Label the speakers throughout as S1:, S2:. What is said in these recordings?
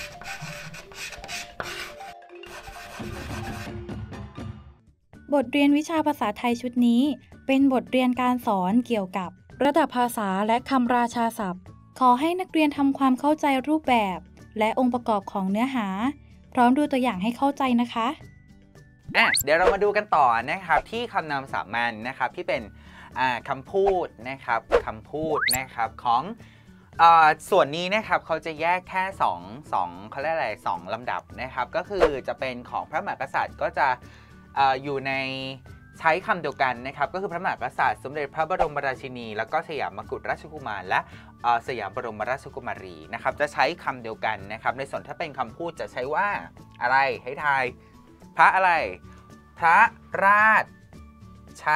S1: บทเรียนวิชาภาษาไทยชุดนี้เป็นบทเรียนการสอนเกี่ยวกับระดับภาษาและคำราชาศัพท์ขอให้นักเรียนทำความเข้าใจรูปแบบและองค์ประกอบของเนื้อหาพร้อมดูตัวอย่างให้เข้าใจนะคะ
S2: เดี๋ยวเรามาดูกันต่อนะครับที่คำนามสามัญนะครับที่เป็นคำพูดนะครับคำพูดนะครับของส่วนนี้นะครับเขาจะแยกแค่2เขาเรียกอะไร2ลำดับนะครับก็คือจะเป็นของพระมหากษัตริย์ก็จะอยู่ในใช้คำเดียวกันนะครับก็คือพระมหากษัตริย์สมเด็จพระบรมราชินีแล้วก็สยามกุฎราชกุมารและสยามบรมราชกุมารีนะครับจะใช้คำเดียวกันนะครับในส่วนถ้าเป็นคำพูดจะใช้ว่าอะไรให้ทายพระอะไรพระราช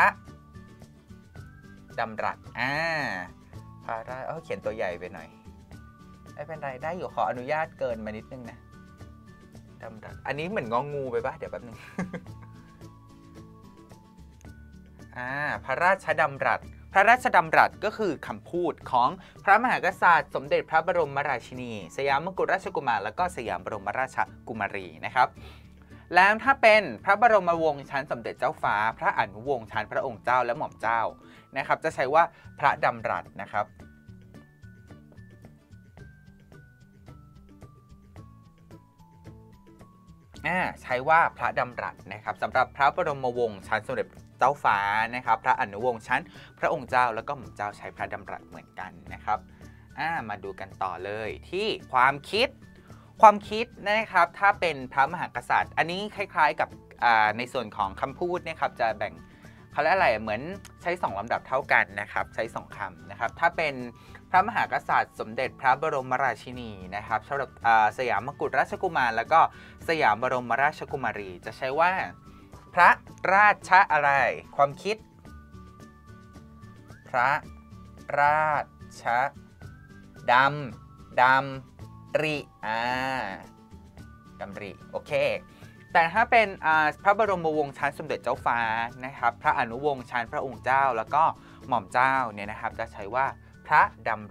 S2: ดำรัสพระราชเขียนตัวใหญ่ไปหน่อยไม่เป็นไรได้อยู่ขออนุญาตเกินมานิดนึงนะดำรัสอันนี้เหมือนงองูไปปะเดี๋ยวแป๊บนึงพระราชดำรัสพระราชดำรัสก็คือคำพูดของพระมหากษัตริย์สมเด็จพระบรมราชินีสยามกุฎราชกุมารแล้วก็สยามบรมราชกุมารีนะครับแล้วถ้าเป็นพระบรมวงศ์ชั้นสมเด็จเจ้าฟ้าพระอนุวงศ์ชั้นพระองค์เจ้าและหม่อมเจ้านะครับจะใช้ว่าพระดำรัสนะครับใช้ว่าพระดำรัสนะครับสำหรับพระบรมวงศ์ชั้นสมเด็จเจ้าฟ้านะครับพระอนุวงศ์ชั้นพระองค์เจ้าแล้วก็หม่อมเจ้าใช้พระดำรัสเหมือนกันนะครับมาดูกันต่อเลยที่ความคิดนะครับถ้าเป็นพระมหากษัตริย์อันนี้คล้ายๆกับในส่วนของคำพูดนะครับจะแบ่งเขาเรียกอะไรเหมือนใช้2ลำดับเท่ากันนะครับใช้2คำนะครับถ้าเป็นพระมหากษัตริย์สมเด็จพระบรมราชินีนะครับสำหรับสยามกุฎราชกุมารแล้วก็สยามบรมราชกุมารีจะใช้ว่าพระราชอะไรความคิดพระราชดำริดำริโอเคแต่ถ้าเป็นพระบรมวงศ์ชั้นสมเด็จเจ้าฟ้านะครับพระอนุวงศ์ชั้นพระองค์เจ้าแล้วก็หม่อมเจ้าเนี่ยนะครับจะใช้ว่าพระดำ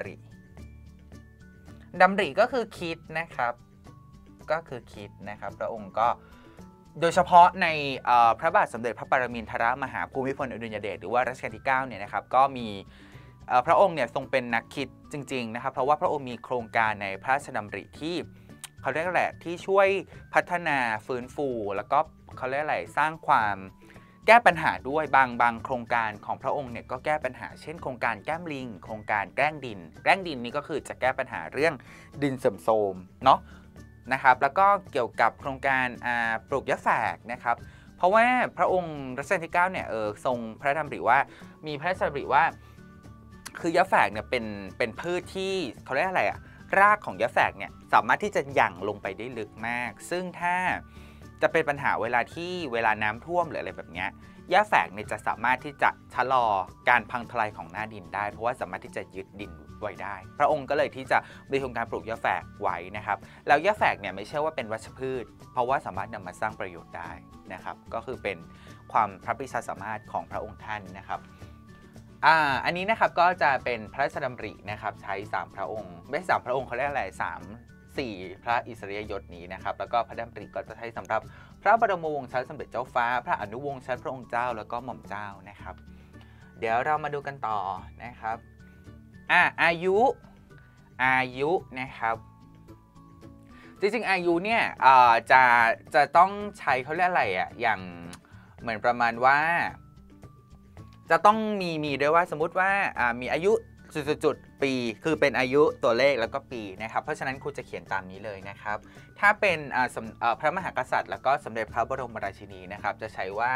S2: ริก็คือคิดนะครับก็คือคิดนะครับพระองค์ก็โดยเฉพาะในพระบาทสมเด็จพระปรมินทรมหาภูมิพลอดุลยเดชหรือว่ารัชกาลที่9เนี่ยนะครับก็มีพระองค์เนี่ยทรงเป็นนักคิดจริงๆนะครับเพราะว่าพระองค์มีโครงการในพระราชดำริที่เขาเรียกแหละที่ช่วยพัฒนาฟื้นฟูแล้วก็เขาเรียกอะไรสร้างความแก้ปัญหาด้วยบางโครงการของพระองค์เนี่ยก็แก้ปัญหาเช่นโครงการแก้มลิงโครงการแกล้งดินนี่ก็คือจะแก้ปัญหาเรื่องดินเสื่อมโทรมเนาะนะครับแล้วก็เกี่ยวกับโครงการปลูกยะแฝกนะครับเพราะว่าพระองค์รัชกาลที่9เนี่ยทรงพระดำริว่ามีพระราชดำริว่าคือยะแฝกเนี่ยเป็นพืชที่เขาเรียกอะไรรากของยะแฝกเนี่ยสามารถที่จะหยั่งลงไปได้ลึกมากซึ่งถ้าจะเป็นปัญหาเวลาน้ำท่วมหรืออะไรแบบนี้ยะแฝกเนี่ยจะสามารถที่จะชะลอการพังทลายของหน้าดินได้เพราะว่าสามารถที่จะยึดดินไว้ได้พระองค์ก็เลยที่จะมีโครงการปลูกยะแฝกไว้นะครับแล้วยะแฝกเนี่ยไม่ใช่ว่าเป็นวัชพืชเพราะว่าสามารถนำมาสร้างประโยชน์ได้นะครับก็คือเป็นความพระปรีชาสามารถของพระองค์ท่านนะครับอันนี้นะครับก็จะเป็นพระราชดำรินะครับใช้3พระองค์ไม่3พระองค์เขาเรียกอะไร4พระอิสริยยศนี้นะครับแล้วก็พระดำริก็จะใช้สำหรับพระบรมวงศ์ชั้นสมเด็จเจ้าฟ้าพระอนุวงศ์ชั้นพระองค์เจ้าแล้วก็หม่อมเจ้านะครับเดี๋ยวเรามาดูกันต่อนะครับอายุนะครับจริงๆอายุเนี่ยจะต้องใช้เขาเรียกอะไรอย่างเหมือนประมาณว่าจะต้องมีด้วยว่าสมมุติว่ามีอายุจุดปีคือเป็นอายุตัวเลขแล้วก็ปีนะครับเพราะฉะนั้นครูจะเขียนตามนี้เลยนะครับถ้าเป็นพระมหากษัตริย์แล้วก็สมเด็จพระบรมราชินีนะครับจะใช้ว่า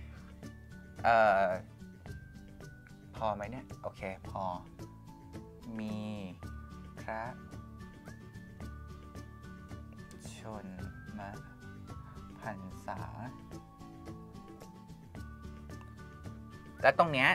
S2: พอไหมเนี่ยโอเคพอมีพระชนมพรรษาและตรงเนี้ย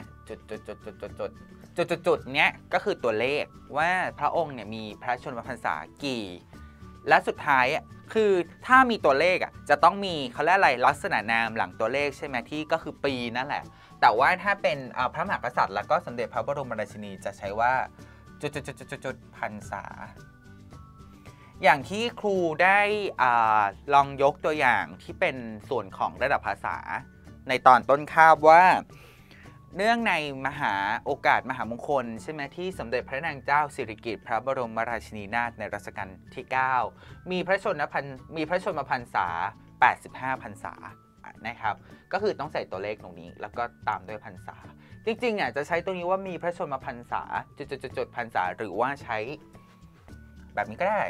S2: จุดเนี้ยก็คือตัวเลขว่าพระองค์เนี่ยมีพระชนมพรรษากี่และสุดท้ายคือถ้ามีตัวเลขจะต้องมีเขาเรียกอะไรลักษณะนามหลังตัวเลขใช่ไหมที่ก็คือปีนั่นแหละแต่ว่าถ้าเป็นพระมหากษัตริย์แล้วก็สมเด็จพระบรมราชินีจะใช้ว่าจุดพรรษาอย่างที่ครูได้ลองยกตัวอย่างที่เป็นส่วนของระดับภาษาในตอนต้นคาบว่าเนื่องในมหาโอกาสมหามงคลใช่ไหมที่สมเด็จพระนางเจ้าสิริกิติ์พระบรมราชินีนาถในรัชกาลที่ 9 มีพระชนมพรรษา 85 พรรษานะครับก็คือต้องใส่ตัวเลขตรงนี้แล้วก็ตามด้วยพรรษาจริงๆจะใช้ตัวนี้ว่ามีพระชนมพรรษาจุดๆๆพรรษาหรือว่าใช้แบบนี้ก็ได้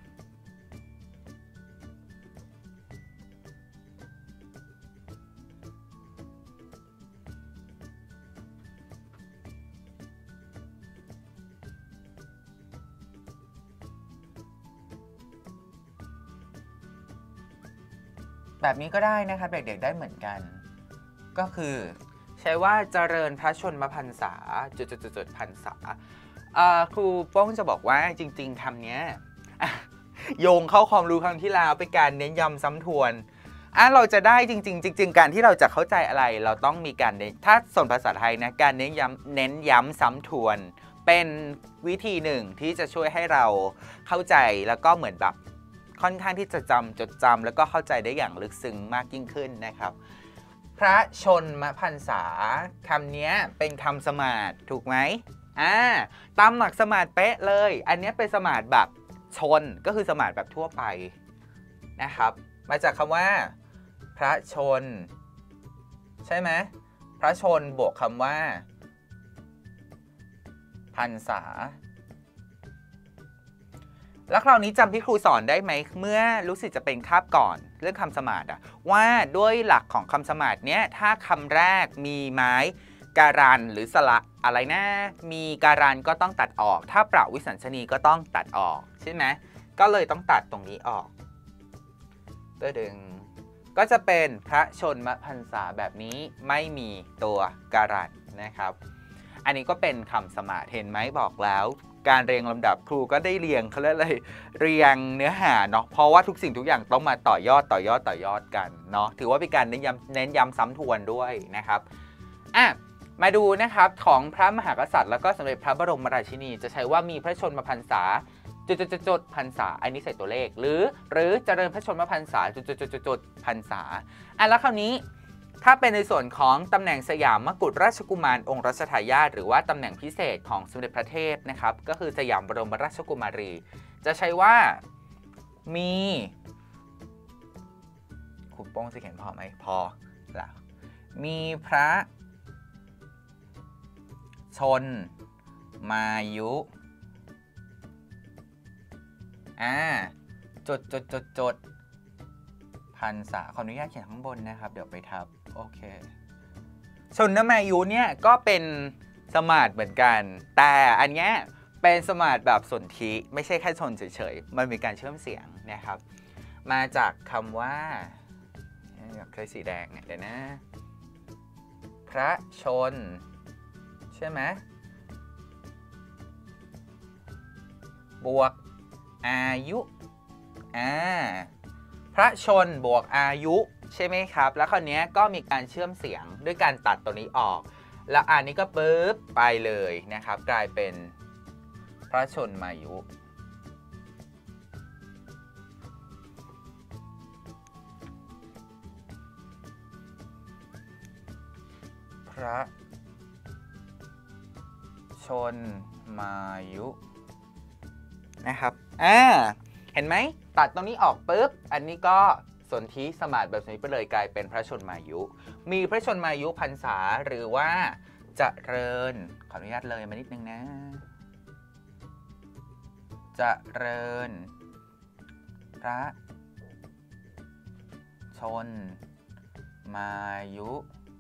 S2: แบบนี้ก็ได้นะครับเด็กๆได้เหมือนกันก็คือใช้ว่าเจริญพระชนมพรรษาจุดๆๆพรรษาครูโป้งจะบอกว่าจริงๆคำนี้โยงเข้าความรู้ครั้งที่แล้วเป็นการเน้นย้ำซ้ำทวนเราจะได้จริงการที่เราจะเข้าใจอะไรเราต้องมีการถ้าส่วนภาษาไทยนะการเน้นย้ำซ้ำทวนเป็นวิธีหนึ่งที่จะช่วยให้เราเข้าใจแล้วก็เหมือนแบบค่อนข้างที่จะจดจำแล้วก็เข้าใจได้อย่างลึกซึ้งมากยิ่งขึ้นนะครับพระชนมพรรษาคำนี้เป็นคำสมาสถูกไหมตามหลักสมาสเป๊ะเลยอันนี้เป็นสมาสแบบชนก็คือสมาสแบบทั่วไปนะครับมาจากคำว่าพระชนใช่ไหมพระชนบวกคำว่าพรรษาแล้วคราวนี้จำที่ครูสอนได้ไหมเมื่อรู้สึกจะเป็นคาบก่อนเรื่องคำสมาสว่าด้วยหลักของคำสมาสเนี้ยถ้าคำแรกมีไม้การันหรือสระอะไรนะมีการันก็ต้องตัดออกถ้าประวิสัญชนีก็ต้องตัดออกใช่ไหมก็เลยต้องตัดตรงนี้ออกดึงก็จะเป็นพระชนมพรรษาแบบนี้ไม่มีตัวการันนะครับอันนี้ก็เป็นคำสมาสเห็นไหมบอกแล้วการเรียงลำดับครูก็ได้เรียงเขาเรียกอะไรเรียงเนื้อหาเนาะเพราะว่าทุกสิ่งทุกอย่างต้องมาต่อยอดกันเนาะถือว่าเป็นการเน้นย้ำซ้ำทวนด้วยนะครับมาดูนะครับของพระมหากษัตริย์แล้วก็สมเด็จพระบรมราชินีจะใช้ว่ามีพระชนมพรรษาจุดพรรษาอันนี้ใส่ตัวเลขหรือเจริญพระชนมพรรษาจุดพรรษาแล้วคราวนี้ถ้าเป็นในส่วนของตำแหน่งสยามมกุฎราชกุมารองค์รัชทายาทหรือว่าตำแหน่งพิเศษของสมเด็จพระเทพนะครับก็คือสยามบรมราชกุมารีจะใช้ว่ามีคุณโป้งจะเขียนพอไหมพอแล้วมีพระชนมายุจุดพรรษาขออนุญาตเขียนข้างบนนะครับเดี๋ยวไปทับโอเคชนมายุเนี่ยก็เป็นสมาสเหมือนกันแต่อันเนี้ยเป็นสมาสแบบสนธิไม่ใช่แค่ชนเฉยๆมันมีการเชื่อมเสียงนะครับมาจากคำว่าอยากใช้สีแดงเดี๋ยวนะพระชนใช่ไหมบวกอายุพระชนบวกอายุใช่ไหมครับแล้วคราวนี้ก็มีการเชื่อมเสียงด้วยการตัดตัวนี้ออกแล้วอันนี้ก็ปึ๊บไปเลยนะครับกลายเป็นพระชนมายุพระชนมายุนะครับเห็นไหมตัดตรงนี้ออกปุ๊บอันนี้ก็สนธิสมาสแบบนี้ไปเลยกลายเป็นพระชนมายุมีพระชนมายุพรรษาหรือว่าเจริญขออนุญาตเลยมานิดนึงนะเจริญพระชนมายุ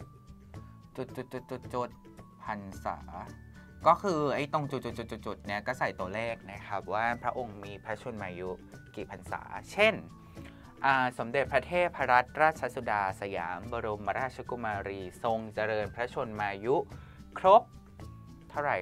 S2: จุดพรรษาก็คือไอ้ตรงจุดเนี่ยก็ใส่ตัวเลขนะครับว่าพระองค์มีพระชนมายุกี่พรรษาเช่นสมเด็จพระเทพรัตนราชสุดาสยามบรมราชกุมารีทรงเจริญพระชนมายุครบเท่าไหร่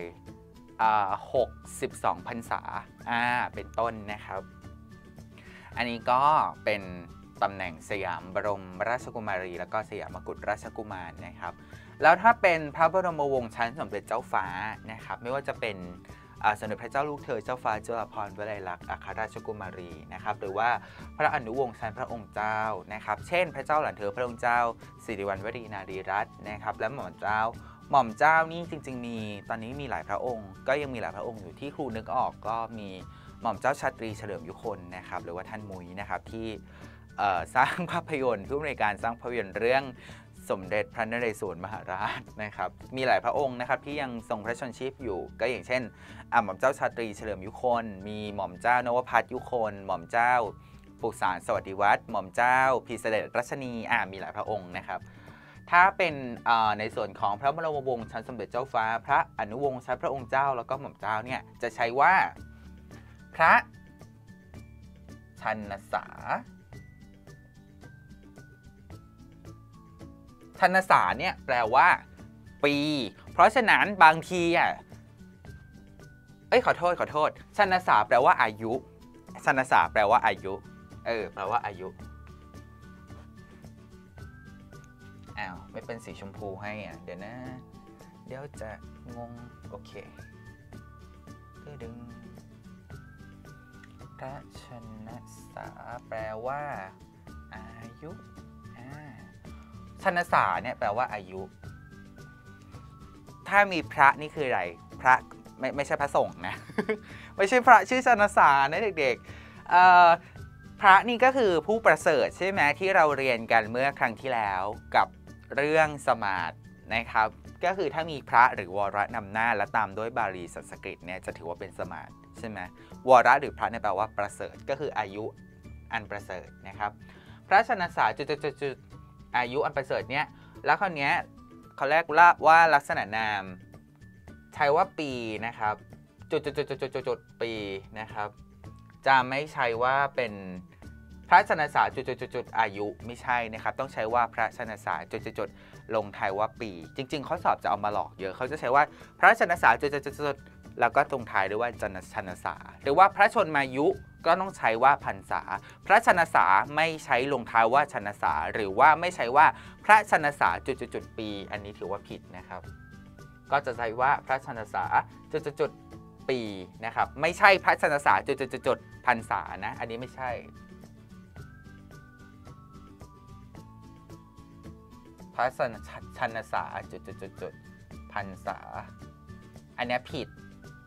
S2: 62 พรรษาเป็นต้นนะครับอันนี้ก็เป็นตำแหน่งสยามบรมราชกุมารีแล้วก็สยามกุฎราชกุมารนะครับแล้วถ้าเป็นพระบรมวงศ์ชั้นสมเด็จเจ้าฟ้านะครับไม่ว่าจะเป็นสมเด็จพระเจ้าลูกเธอเจ้าฟ้าจุฬาภรณ์วลัยลักษณ์อัครราชกุมารีนะครับหรือว่าพระอนุวงศ์ชั้นพระองค์เจ้านะครับเช่นพระเจ้าหลานเธอพระองค์เจ้าสิริวัณวรีนารีรัตน์นะครับและหม่อมเจ้านี่จริงๆมีตอนนี้มีหลายพระองค์ก็ยังมีหลายพระองค์อยู่ที่ครูนึกออกก็มีหม่อมเจ้าชาตรีเฉลิมยุคนนะครับหรือว่าท่านมุ้ยนะครับที่สร้างภาพยนตร์ผู้อำนวยการสร้างภาพยนตร์เรื่องสมเด็จพระนเรศวรมหาราชนะครับมีหลายพระองค์นะครับที่ยังทรงพระชนชีพอยู่ก็อย่างเช่นหม่อมเจ้าชาตรีเฉลิมยุคนมีหม่อมเจ้านวพัฒน์ยุคนหม่อมเจ้าปุษานสวัสดิวัฒน์หม่อมเจ้าพีเสด็จรัชนีมีหลายพระองค์นะครับถ้าเป็นในส่วนของพระบรมวงศ์ชั้นสมเด็จเจ้าฟ้าพระอนุวงศ์ชั้นพระองค์เจ้าแล้วก็หม่อมเจ้าเนี่ยจะใช้ว่าพระชนสาชนสาเนี่ยแปลว่าปีเพราะฉะนั้นบางทีขอโทษชนสาแปลว่าอายุชนสาแปลว่าอายุแปลว่าอายุไม่เป็นสีชมพูให้เดี๋ยวนะเดี๋ยวจะงงโอเคดึงพระชนสาแปลว่าอายุชนสาเนี่ยแปลว่าอายุถ้ามีพระนี่คืออะไรพระไม่ใช่พระสงฆ์นะ ไม่ใช่พระชื่อชนสานะเด็กๆพระนี่ก็คือผู้ประเสริฐใช่ไหมที่เราเรียนกันเมื่อครั้งที่แล้วกับเรื่องสมาร์ทนะครับก็คือถ้ามีพระหรือวรนำหน้าและตามด้วยบาลีสันสกฤตเนี่ยจะถือว่าเป็นสมาร์ทใช่ไหมวรหรือพระเนี่ยแปลว่าประเสริฐก็คืออายุอันประเสริฐนะครับพระชนสาจุดอายุอันประเสริฐเนี่ยแล้วคราวนี้เขาเรียกว่าลักษณะนามใช้ว่าปีนะครับจุดปีนะครับจะไม่ใช่ว่าเป็นพระชนสาจุดอายุไม่ใช่นะครับต้องใช้ว่าพระชนสาจุดลงท้ายว่าปีจริงๆข้อสอบจะเอามาหลอกเยอะเขาจะใช้ว่าพระชนสาจุดแล้วก็ตรงท้ายด้วยว่าชนสาหรือว่าพระชนมายุก็ต้องใช้ว่าพรรษาพระชนสาไม่ใช้ลงท้ายว่าชนสาหรือว่าไม่ใช้ว่าพระชนสาจุดปีอันนี้ถือว่าผิดนะครับก็จะใช้ว่าพระชนสาจุดปีนะครับไม่ใช่พระชนสาจุดพรรษานะอันนี้ไม่ใช่พระชนสาจุดพรรษาอันนี้ผิด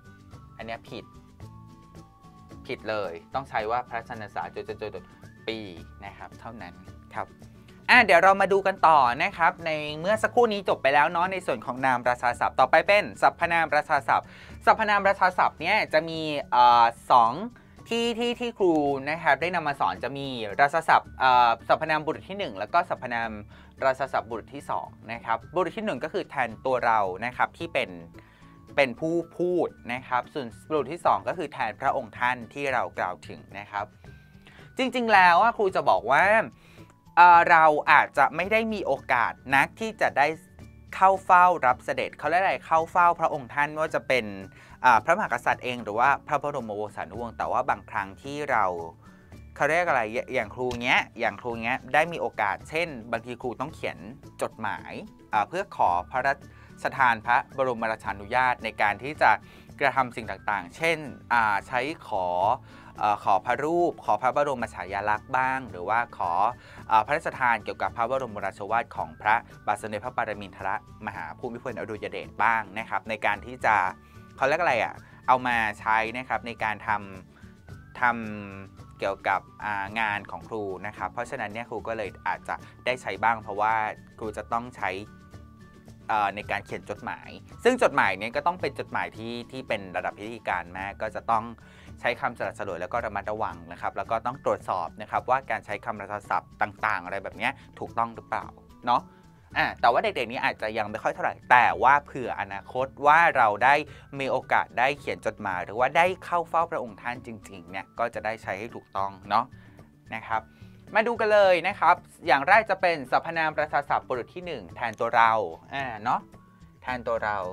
S2: เลยต้องใช้ว่าพระชนสาจุดปีนะครับเท่านั้นครับเดี๋ยวเรามาดูกันต่อนะครับในเมื่อสักครู่นี้จบไปแล้วเนาะในส่วนของนามราชาศัพท์ต่อไปเป็นสรรพนามราชาศัพท์สรรพนามราชาศัพท์เนี่ยจะมีสองที่ครูนะครับได้นำมาสอนจะมีราชาศัพท์สรรพนามบุรุษที่1แล้วก็สรรพนามราชาศัพท์บุรุษที่2นะครับบุรุษที่1ก็คือแทนตัวเรานะครับที่เป็นผู้พูดนะครับส่วนบุรุษที่2ก็คือแทนพระองค์ท่านที่เรากล่าวถึงนะครับจริงๆแล้วครูจะบอกว่าเราอาจจะไม่ได้มีโอกาสนักที่จะได้เข้าเฝ้ารับเสด็จเขาเรียกอะไรเข้าเฝ้าพระองค์ท่านไม่ว่าจะเป็นพระมหากษัตริย์เองหรือว่าพระบรมโอษานุวงศ์แต่ว่าบางครั้งที่เขาเรียกอะไรอย่างครูเงี้ยได้มีโอกาสเช่นบางทีครูต้องเขียนจดหมายเพื่อขอพระราชทานพระบรมราชานุญาตในการที่จะกระทำสิ่งต่างๆเช่นใช้ขอพระรูปขอพระบรมฉายาลักษณ์บ้างหรือว่าขอพระราชทานเกี่ยวกับพระบรมราชวาทของพระบาทสมเด็จพระปรมินทรมหาภูมิพลอดุลยเดชบ้างนะครับในการที่จะเขาเรียกอะไรเอามาใช้นะครับในการทำเกี่ยวกับงานของครูนะครับเพราะฉะนั้นเนี่ยครูก็เลยอาจจะได้ใช้บ้างเพราะว่าครูจะต้องใช้ในการเขียนจดหมายซึ่งจดหมายนี้ก็ต้องเป็นจดหมายที่เป็นระดับพิธีการมากก็จะต้องใช้คำสลัดสลวยแล้วก็ระมัดระวังนะครับแล้วก็ต้องตรวจสอบนะครับว่าการใช้คำราชาศัพท์ต่างๆอะไรแบบนี้ถูกต้องหรือเปล่าเนาะแต่ว่าเด็กๆนี้อาจจะยังไม่ค่อยเท่าไหร่แต่ว่าเผื่ออนาคตว่าเราได้มีโอกาสได้เขียนจดหมายหรือว่าได้เข้าเฝ้าพระองค์ท่านจริงๆเนี่ยก็จะได้ใช้ให้ถูกต้องเนาะนะครับมาดูกันเลยนะครับอย่างแรกจะเป็นสรรพนามราชาศัพท์บุรุษที่1แทนตัวเราเนาะแทนตัวเรา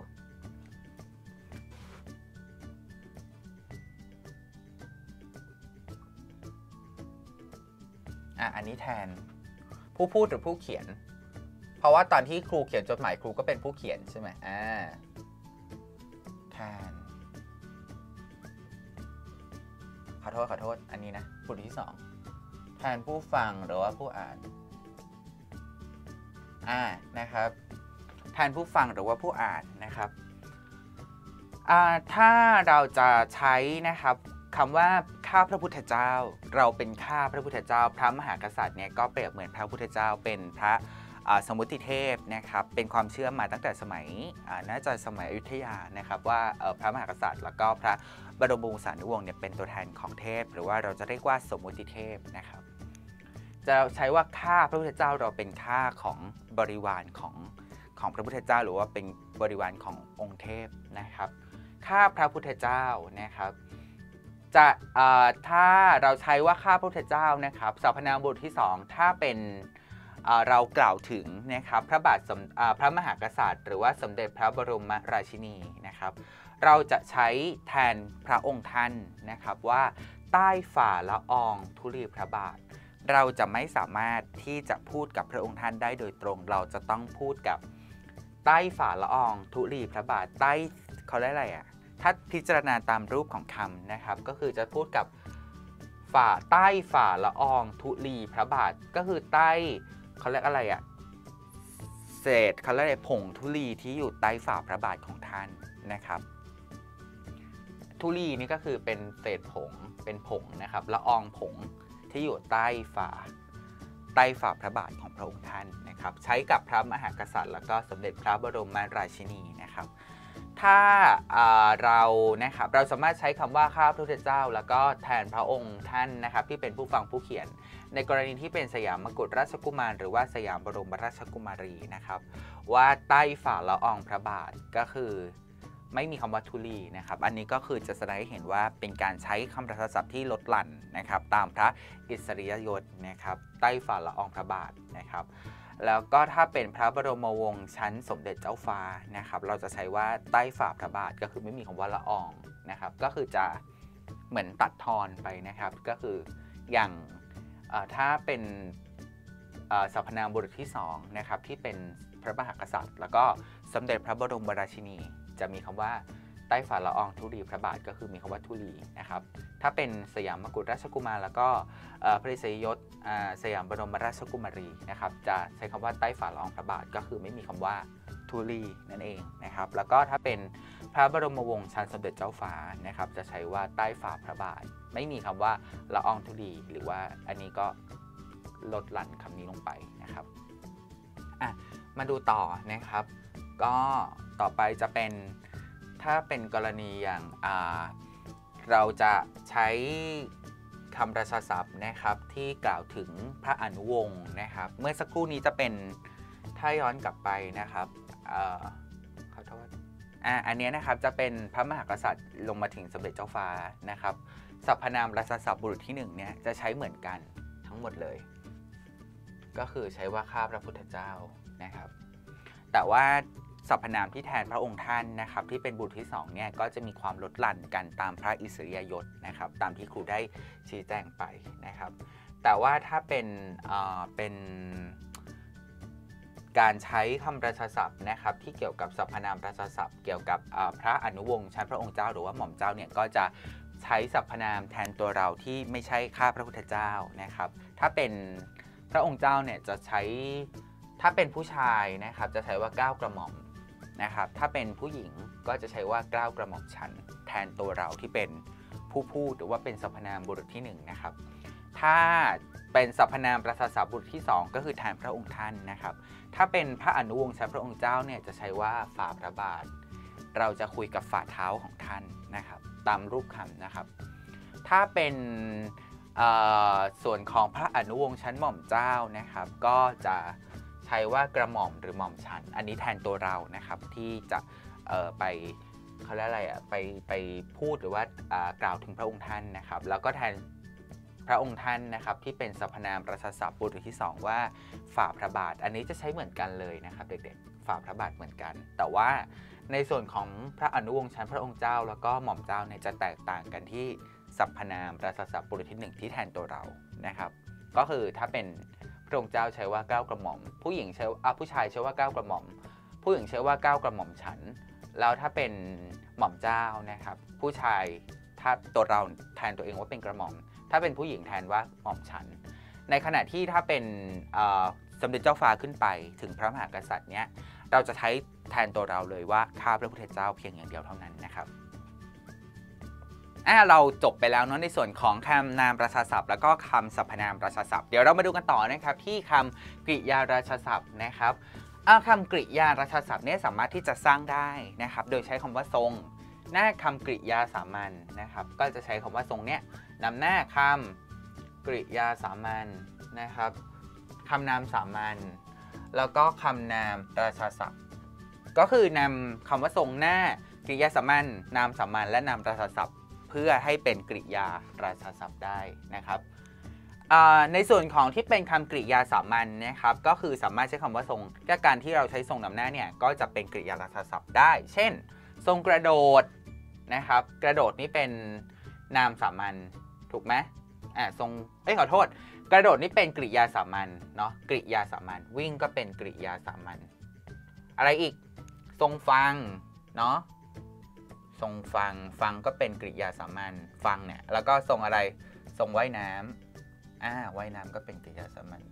S2: อันนี้แทนผู้พูดหรือผู้เขียนเพราะว่าตอนที่ครูเขียนจดหมายครูก็เป็นผู้เขียนใช่ไหมแทนขอโทษอันนี้นะบทที่สองแทนผู้ฟังหรือว่าผู้อ่านนะครับแทนผู้ฟังหรือว่าผู้อ่านนะครับถ้าเราจะใช้นะครับคำว่าข้าพระพุทธเจ้าเราเป็นข้าพระพุทธเจ้าพระมหากษัตริย์เนี่ยก็เปรียบเหมือนพระพุทธเจ้าเป็นพระสมุติเทพนะครับเป็นความเชื่อมาตั้งแต่สมัยน่าจะสมัยอยุธยานะครับว่าพระมหากษัตริย์แล้วก็พระบรมวงศานุวงศ์เนี่ยเป็นตัวแทนของเทพหรือว่าเราจะเรียกว่าสมุติเทพนะครับจะใช้ว่าข้าพระพุทธเจ้าเราเป็นข้าของบริวารของพระพุทธเจ้าหรือว่าเป็นบริวารขององค์เทพนะครับข้าพระพุทธเจ้านะครับจะถ้าเราใช้ว่าข้าพระพุทธเจ้านะครับสรรพนามบทที่2ถ้าเป็นเรากล่าวถึงนะครับพระมหากษัตริย์หรือว่าสมเด็จพระบรมราชินีนะครับเราจะใช้แทนพระองค์ท่านนะครับว่าใต้ฝ่าละอองธุลีพระบาทเราจะไม่สามารถที่จะพูดกับพระองค์ท่านได้โดยตรงเราจะต้องพูดกับใต้ฝ่าละอองธุลีพระบาทใต้เขาเรียกอะไรถ้าพิจารณาตามรูปของคำนะครับก็คือจะพูดกับใต้ฝ่าละอองธุลีพระบาทก็คือใต้เขาเรียกอะไรเศษเขาเรียกอะไรผงธุลีที่อยู่ใต้ฝ่าพระบาทของท่านนะครับธุลีนี่ก็คือเป็นเศษผงเป็นผงนะครับละอองผงที่อยู่ใต้ฝ่าพระบาทของพระองค์ท่านนะครับใช้กับพระมหากษัตริย์แล้วก็สมเด็จพระบรมราชินีนะครับถ้าเราสามารถใช้คำว่าข้าพระพุทธเจ้าแล้วก็แทนพระองค์ท่านนะครับที่เป็นผู้ฟังผู้เขียนในกรณีที่เป็นสยามกุฎราชกุมารหรือว่าสยามบรมราชกุมารีนะครับว่าใต้ฝ่าละอองพระบาทก็คือไม่มีคำว่าธุลีนะครับอันนี้ก็คือจะแสดงให้เห็นว่าเป็นการใช้คำราชศัพท์ที่ลดหลั่นนะครับตามพระอิสริยยศนะครับใต้ฝ่าละอองพระบาทนะครับแล้วก็ถ้าเป็นพระบรมวงศ์ชั้นสมเด็จเจ้าฟ้านะครับเราจะใช้ว่าใต้ฝ่าพระบาทก็คือไม่มีคำว่าละอองนะครับก็คือจะเหมือนตัดทอนไปนะครับก็คืออย่างถ้าเป็นสรรพนามบุรุษที่2นะครับที่เป็นพระมหากษัตริย์แล้วก็สมเด็จพระบรมราชินีจะมีคำว่าใต้ฝ่าละอองธุลีพระบาทก็คือมีคำว่าธุลีนะครับถ้าเป็นสยามกุฎราชกุมารแล้วก็พระอิสริยยศสยามบรมราชกุมารีนะครับจะใช้คำว่าใต้ฝ่าละอองพระบาทก็คือไม่มีคำว่าธุลีนั่นเองนะครับแล้วก็ถ้าเป็นพระบรมวงศ์ชั้นสมเด็จเจ้าฟ้านะครับจะใช้ว่าใต้ฝ่าพระบาทไม่มีคำว่าละอองธุลีหรือว่าอันนี้ก็ลดหลั่นคำนี้ลงไปนะครับมาดูต่อนะครับก็ต่อไปจะเป็นถ้าเป็นกรณีอย่างเราจะใช้คำราชาศัพท์นะครับที่กล่าวถึงพระอนุวงศ์นะครับเมื่อสักครู่นี้จะเป็นถ้าย้อนกลับไปนะครับขอโทษอันนี้นะครับจะเป็นพระมหากษัตริย์ลงมาถึงสมเด็จเจ้าฟ้านะครับสรรพนามราชาศัพท์บุรุษที่1เนี่ยจะใช้เหมือนกันทั้งหมดเลยก็คือใช้ว่าข้าพระพุทธเจ้านะครับแต่ว่าสรรพนามที่แทนพระองค์ท่านนะครับที่เป็นบุตรที่2เนี่ยก็จะมีความลดหลั่นกันตามพระอิสริยยศนะครับตามที่ครูได้ชี้แจงไปนะครับแต่ว่าถ้าเป็นการใช้คำราชาศัพท์นะครับที่เกี่ยวกับสรรพนามราชาศัพท์เกี่ยวกับพระอนุวงศ์ชั้นพระองค์เจ้าหรือว่าหม่อมเจ้าเนี่ยก็จะใช้สรรพนามแทนตัวเราที่ไม่ใช่ข้าพระพุทธเจ้านะครับถ้าเป็นพระองค์เจ้าเนี่ยจะใช้ถ้าเป็นผู้ชายนะครับจะใช้ว่าเกล้ากระหม่อมนะครับถ้าเป็นผู้หญิงก็จะใช้ว่าเกล้ากระหม่อมฉันแทนตัวเราที่เป็นผู้พูดหรือว่าเป็นสรรพนามบุรุษที่1นะครับถ้าเป็นสรรพนามราชาศัพท์บุรุษที่2ก็คือแทนพระองค์ท่านนะครับถ้าเป็นพระอนุวงศ์ชั้นพระองค์เจ้าเนี่ยจะใช้ว่าฝ่าพระบาทเราจะคุยกับฝ่าเท้าของท่านนะครับตามรูปคำนะครับถ้าเป็นส่วนของพระอนุวงศ์ชั้นหม่อมเจ้านะครับก็จะใช้ว่ากระหม่อมหรือหม่อมฉันอันนี้แทนตัวเรานะครับที่จะไปเขาเรียกอะไรไปพูดหรือว่ากล่าวถึงพระองค์ท่านนะครับแล้วก็แทนพระองค์ท่านนะครับที่เป็นสรรพนามราชาศัพท์บุรุษที่2ว่าฝ่าพระบาทอันนี้จะใช้เหมือนกันเลยนะครับเด็กๆฝ่าพระบาทเหมือนกันแต่ว่าในส่วนของพระอนุวงศ์ชั้นพระองค์เจ้าแล้วก็หม่อมเจ้าเนี่ยจะแตกต่างกันที่สรรพนามราชาศัพท์บุรุษที่1ที่แทนตัวเรานะครับก็คือถ้าเป็นพระองค์เจ้าใช้ว่าเกล้ากระหม่อมผู้หญิงใช้ผู้ชายใช้ว่าเกล้ากระหม่อมผู้หญิงใช้ว่าเกล้ากระหม่อมฉันแล้วถ้าเป็นหม่อมเจ้านะครับผู้ชายถ้าตัวเราแทนตัวเองว่าเป็นกระหม่อมถ้าเป็นผู้หญิงแทนว่าหม่อมฉันในขณะที่ถ้าเป็นสมเด็จเจ้าฟ้าขึ้นไปถึงพระมหากษัตริย์เนี้ยเราจะใช้แทนตัวเราเลยว่าข้าพระพุทธเจ้าเพียงอย่างเดียวเท่านั้นนะครับเราจบไปแล้วเนาะในส่วนของคำนามราชาศัพท์แล้วก็คำสรรพนามราชาศัพท์เดี๋ยวเรามาดูกันต่อนะครับที่คำกริยาราชาศัพท์นะครับคำกริยาราชาศัพท์เนี่ยสามารถที่จะสร้างได้นะครับโดยใช้คำว่าทรงหน้าคำกริยาสามัญนะครับก็จะใช้คำว่าทรงเนี่ยนำหน้าคำกริยาสามัญนะครับคำนามสามัญแล้วก็คำนามราชาศัพท์ก็คือนำคำว่าทรงหน้ากริยาสามัญนามสามัญและนามราชาศัพท์เพื่อให้เป็นกริยาราชาศัพท์ได้นะครับในส่วนของที่เป็นคำกริยาสามัญนะครับก็คือสามารถใช้คำว่าทรงและการที่เราใช้ทรงนำหน้าเนี่ยก็จะเป็นกริยาราชาศัพท์ได้เช่นทรงกระโดดนะครับกระโดดนี่เป็นนามสามัญถูกไหมทรงขอโทษกระโดดนี่เป็นกริยาสามัญเนาะกริยาสามัญวิ่งก็เป็นกริยาสามัญอะไรอีกทรงฟังเนาะทรงฟังก็เป็นกริยาสามัญฟังเนี่ยแล้วก็ทรงอะไรทรงว่ายน้ำว่ายน้ำก็เป็นกริยาสามัญ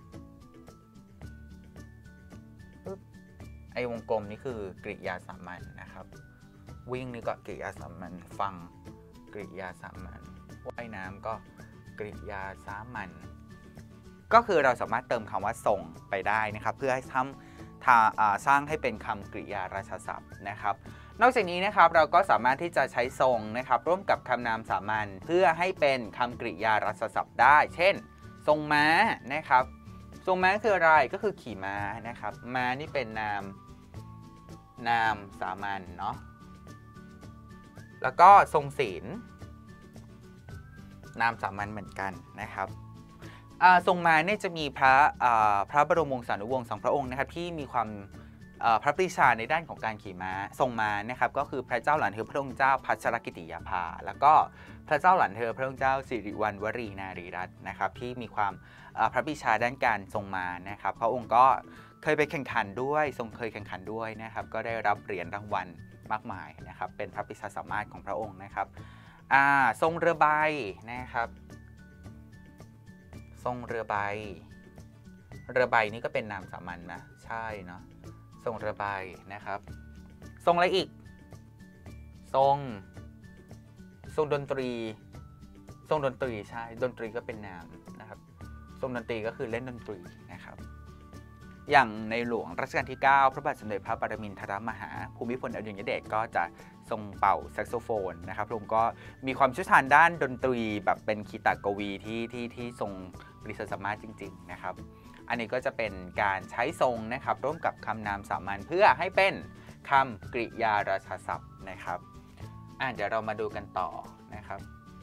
S2: ไอ้วงกลมนี่คือกริยาสามัญนะครับวิ่งนี่ก็กริยาสามัญฟังกริยาสามัญว่ายน้ำก็กริยาสามัญก็คือเราสามารถเติมคำว่าทรงไปได้นะครับเพื่อให้สร้างให้เป็นคำกริยาราชาศัพท์นะครับนอกจากนี้นะครับเราก็สามารถที่จะใช้ทรงนะครับร่วมกับคำนามสามัญเพื่อให้เป็นคำกริยาราชศัพท์ได้เช่นทรงม้านะครับทรงม้าคืออะไรก็คือขี่ม้านะครับม้านี่เป็นนามสามัญเนาะแล้วก็ทรงศีลนามสามัญเหมือนกันนะครับทรงม้าเนี่ยจะมีพระบรมวงศานุวงศ์สองพระองค์นะครับที่มีความพระปรีชาในด้านของการขี่ม้าทรงม้านะครับก็คือพระเจ้าหลานเธอพระองค์เจ้าพัชรกิติยาภาแล้วก็พระเจ้าหลานเธอพระองค์เจ้าสิริวัณวรีนารีรัตน์นะครับที่มีความพระปรีชาด้านการทรงม้านะครับพระองค์ก็เคยไปแข่งขันด้วยทรงเคยแข่งขันด้วยนะครับก็ได้รับเหรียญรางวัลมากมายนะครับเป็นพระปรีชาสามารถของพระองค์นะครับทรงเรือใบนะครับทรงเรือใบนี่ก็เป็นนามสามัญนะใช่เนาะทรงเรือใบนะครับทรงอะไรอีกทรงดนตรีใช่ดนตรีก็เป็นนามนะครับทรงดนตรีก็คือเล่นดนตรีนะครับอย่างในหลวงรัชกาลที่ 9 พระบาทสมเด็จพระปรมินทรมหาภูมิพลอดุลยเดชก็จะทรงเป่าแซกโซโฟนนะครับพระองค์ก็มีความเชี่ยวชาญด้านดนตรีแบบเป็นคีตกวีที่ทรงปรีชาสามารถจริงๆนะครับอันนี้ก็จะเป็นการใช้ทรงนะครับร่วมกับคำนามสามัญเพื่อให้เป็นคำกริยาราชาศัพท์นะครับเดี๋ยวเรามาดูกันต่อนะครับ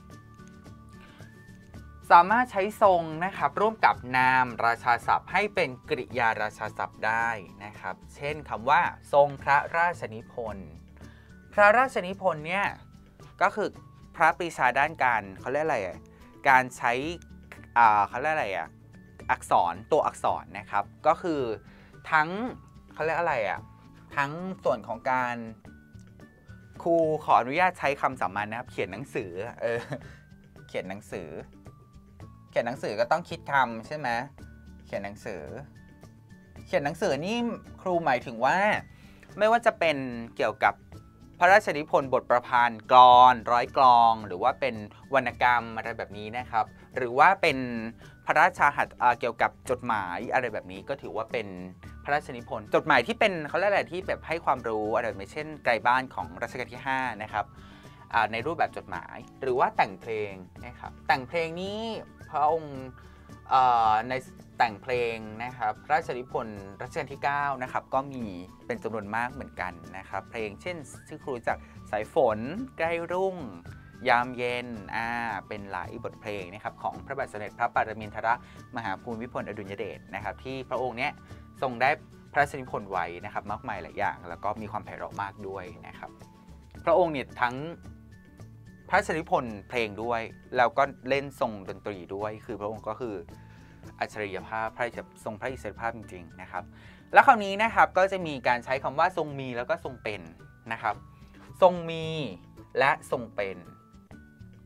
S2: สามารถใช้ทรงนะครับร่วมกับนามราชาศัพท์ให้เป็นกริยาราชาศัพท์ได้นะครับเช่นคำว่าทรงพระราชนิพนธ์พระราชนิพนธ์เนี่ยก็คือพระปรีชาด้านการเขาเรียกอะไรการใช้เขาเรียกอะไรอักษรตัวอักษรนะครับก็คือทั้งเขาเรียกอะไรทั้งส่วนของการครูขออนุญาตใช้คำสามัญนะครับเขียนหนังสือเขียนหนังสือก็ต้องคิดคำใช่ไหมเขียนหนังสือนี่ครูหมายถึงว่าไม่ว่าจะเป็นเกี่ยวกับพระราชนิพนธ์บทประพันธ์กลอนร้อยกลองหรือว่าเป็นวรรณกรรมอะไรแบบนี้นะครับหรือว่าเป็นพระราชหัตถ์เกี่ยวกับจดหมายอะไรแบบนี้ก็ถือว่าเป็นพระราชนิพนธ์จดหมายที่เป็นเขาเรียกอะไรที่แบบให้ความรู้อะไรแบบเช่นไกลบ้านของรัชกาลที่ 5นะครับในรูปแบบจดหมายหรือว่าแต่งเพลงนะครับแต่งเพลงนี้พระองค์ในแต่งเพลงนะครับพระราชนิพนธ์รัชกาลที่ 9นะครับก็มีเป็นจำนวนมากเหมือนกันนะครับเพลงเช่นที่ครูรู้จักสายฝนใกล้รุ่งยามเย็นเป็นหลายบทเพลงนะครับของพระบาทสมเด็จพระปรมินทรมหาภูมิพลอดุลยเดชนะครับที่พระองค์เนี้ยทรงได้พระราชนิพนธ์ไว้นะครับมากมายหลายอย่างแล้วก็มีความไพเราะมากด้วยนะครับพระองค์เนี่ยทั้งพระราชนิพนธ์เพลงด้วยแล้วก็เล่นทรงดนตรีด้วยคือพระองค์ก็คืออัจฉริยภาพทรงพระอิสริยภาพจริงๆนะครับแล้วคราวนี้นะครับก็จะมีการใช้คำว่าทรงมีแล้วก็ทรงเป็นนะครับทรงมีและทรงเป็น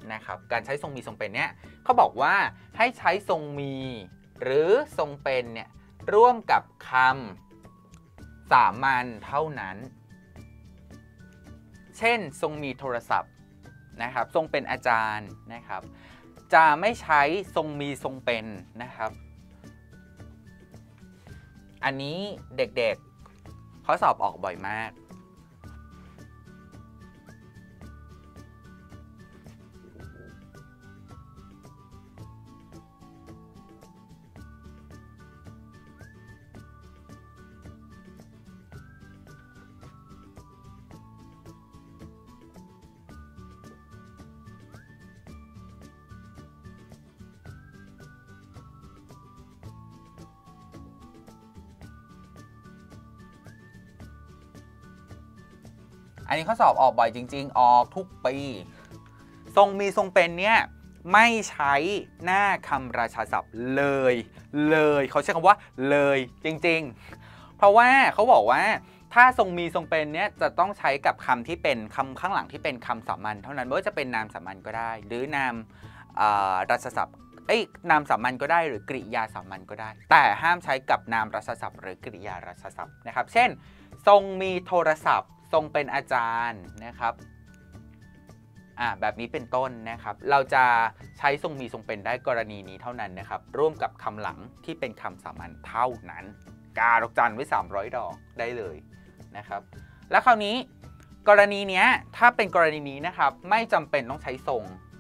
S2: นะครับการใช้ทรงมีทรงเป็นเนี่ยเขาบอกว่าให้ใช้ทรงมีหรือทรงเป็นเนี่ยร่วมกับคำสามัญเท่านั้นเช่นทรงมีโทรศัพท์นะครับทรงเป็นอาจารย์นะครับจะไม่ใช้ทรงมีทรงเป็นนะครับอันนี้เด็กๆเขาสอบออกบ่อยมากอันนี้เขาสอบออกบ่อยจริงๆออกทุกปีทรงมีทรงเป็นเนี่ยไม่ใช้หน้าคำราชาศัพท์เลยเขาใช้คำว่าเลยจริงๆเพราะว่าเขาบอกว่าถ้าทรงมีทรงเป็นเนี่ยจะต้องใช้กับคำที่เป็นคำข้างหลังที่เป็นคำสามัญเท่านั้นไม่ว่าจะเป็นนามสามัญก็ได้หรือนามราชศัพท์นามสามัญก็ได้หรือกริยาสามัญก็ได้แต่ห้ามใช้กับนามราชศัพท์หรือกริยาราชศัพท์นะครับเช่นทรงมีโทรศัพท์ทรงเป็นอาจารย์นะครับแบบนี้เป็นต้นนะครับเราจะใช้ทรงมีทรงเป็นได้กรณีนี้เท่านั้นนะครับร่วมกับคำหลังที่เป็นคำสามัญเท่านั้นกาดอกจันไว้300 ดอกได้เลยนะครับแล้วคราวนี้กรณีนี้ถ้าเป็นกรณีนี้นะครับไม่จำเป็นต้องใช้ทรง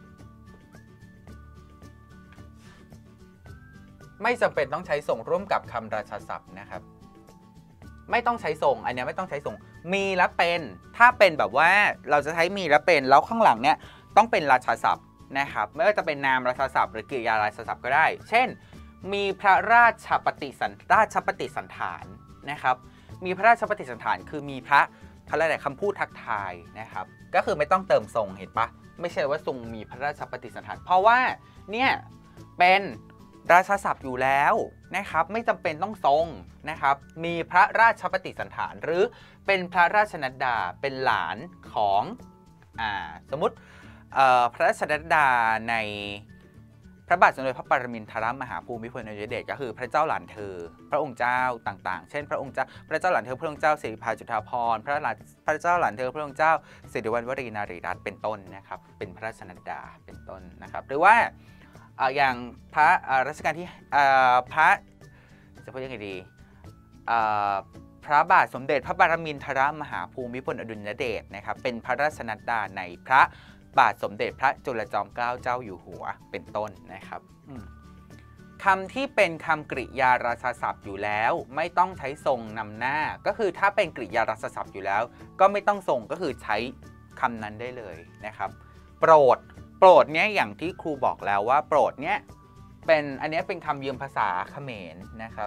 S2: ไม่จำเป็นต้องใช้ทรงร่วมกับคำราชาศัพท์นะครับไม่ต้องใช้ทรงอันนี้ไม่ต้องใช้ทรงมีและเป็นถ้าเป็นแบบว่าเราจะใช้มีและเป็นแล้วข้างหลังเนี่ยต้องเป็นราชาศัพท์นะครับไม่ว่าจะเป็นนามราชาศัพท์หรือกริยาราชาศัพท์ก็ได้เช่นมีพระราชปฏิสันฐานนะครับมีพระราชปฏิสันฐานคือมีพระเขาเรียกอะไรคำพูดทักทายนะครับก็คือไม่ต้องเติมทรงเห็นปะไม่ใช่ว่าทรงมีพระราชปฏิสันฐานเพราะว่าเนี่ยเป็นราชาศัพท์อยู่แล้วนะครับไม่จำเป็นต้องทรงนะครับมีพระราชปฏิสันฐานหรือเป็นพระราชนัดดาเป็นหลานของสมมติพระราชนัดดาในพระบาทสมเด็จพระปรมินทรมหาภูมิพลอดุลยเดชก็คือพระเจ้าหลานเธอพระองค์เจ้าต่างๆเช่นพระเจ้าหลานเธอพระองค์เจ้าสิริภาจุฑาภรณ์พระเจ้าหลานเธอพระองค์เจ้าสิริวัณวรีนารีรัตน์เป็นต้นนะครับเป็นพระราชนัดดาเป็นต้นนะครับหรือว่าอย่างพระรัชกาลที่พระจะพูดยังไงดีพระบาทสมเด็จพระปรมินทรมหาภูมิพลอดุลยเดชนะครับเป็นพระราชนัดดาในพระบาทสมเด็จพระจุลจอมเกล้าเจ้าอยู่หัวเป็นต้นนะครับคำที่เป็นคำกริยาราชาศัพท์อยู่แล้วไม่ต้องใช้ทรงนำหน้าก็คือถ้าเป็นกริยาราชาศัพท์อยู่แล้วก็ไม่ต้องทรงก็คือใช้คำนั้นได้เลยนะครับโปรดเนี้ยอย่างที่ครูบอกแล้วว่าโปรดเนี้ยเป็นอันนี้เป็นคำยืมภาษาเขมรนะครับ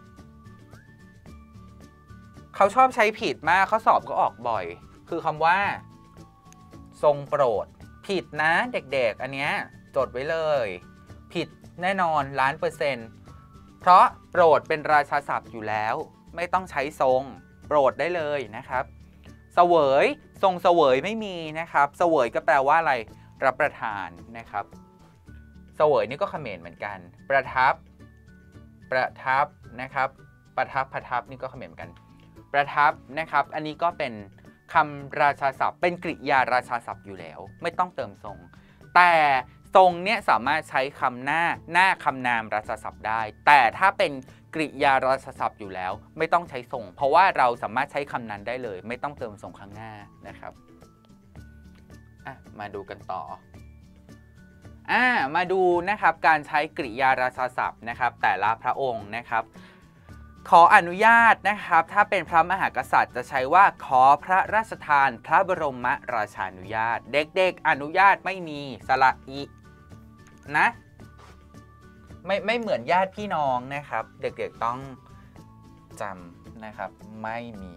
S2: เขาชอบใช้ผิดมากข้อสอบก็ออกบ่อยคือคำว่าทรงโปรดผิดนะเด็กๆอันเนี้ยจดไว้เลยผิดแน่นอน1,000,000%เพราะโปรดเป็นราชาศัพท์อยู่แล้วไม่ต้องใช้ทรงโปรดได้เลยนะครับเสวยทรงเสวยไม่มีนะครับเสวยก็แปลว่าอะไรรับประทานนะครับเสวยนี่ก็เขมรเหมือนกันประทับนะครับประทับนี่ก็เขมรเหมือนกันประทับนะครับอันนี้ก็เป็นคำราชาศัพท์เป็นกริยาราชาศัพท์อยู่แล้วไม่ต้องเติมทรงแต่ทรงเนี่ยสามารถใช้คำหน้าคำนามราชาศัพท์ได้แต่ถ้าเป็นกริยาราชาศัพท์อยู่แล้วไม่ต้องใช้ทรงเพราะว่าเราสามารถใช้คำนั้นได้เลยไม่ต้องเติมทรงข้างหน้านะครับมาดูกันต่อมาดูนะครับการใช้กริยาราชาศัพท์นะครับแต่ละพระองค์นะครับขออนุญาตนะครับถ้าเป็นพระมหากษัตริย์จะใช้ว่าขอพระราชทานพระบรมราชานุญาตเด็กๆอนุญาตไม่มีสระอีนะไม่เหมือนญาติพี่น้องนะครับเด็กๆต้องจำนะครับไม่มี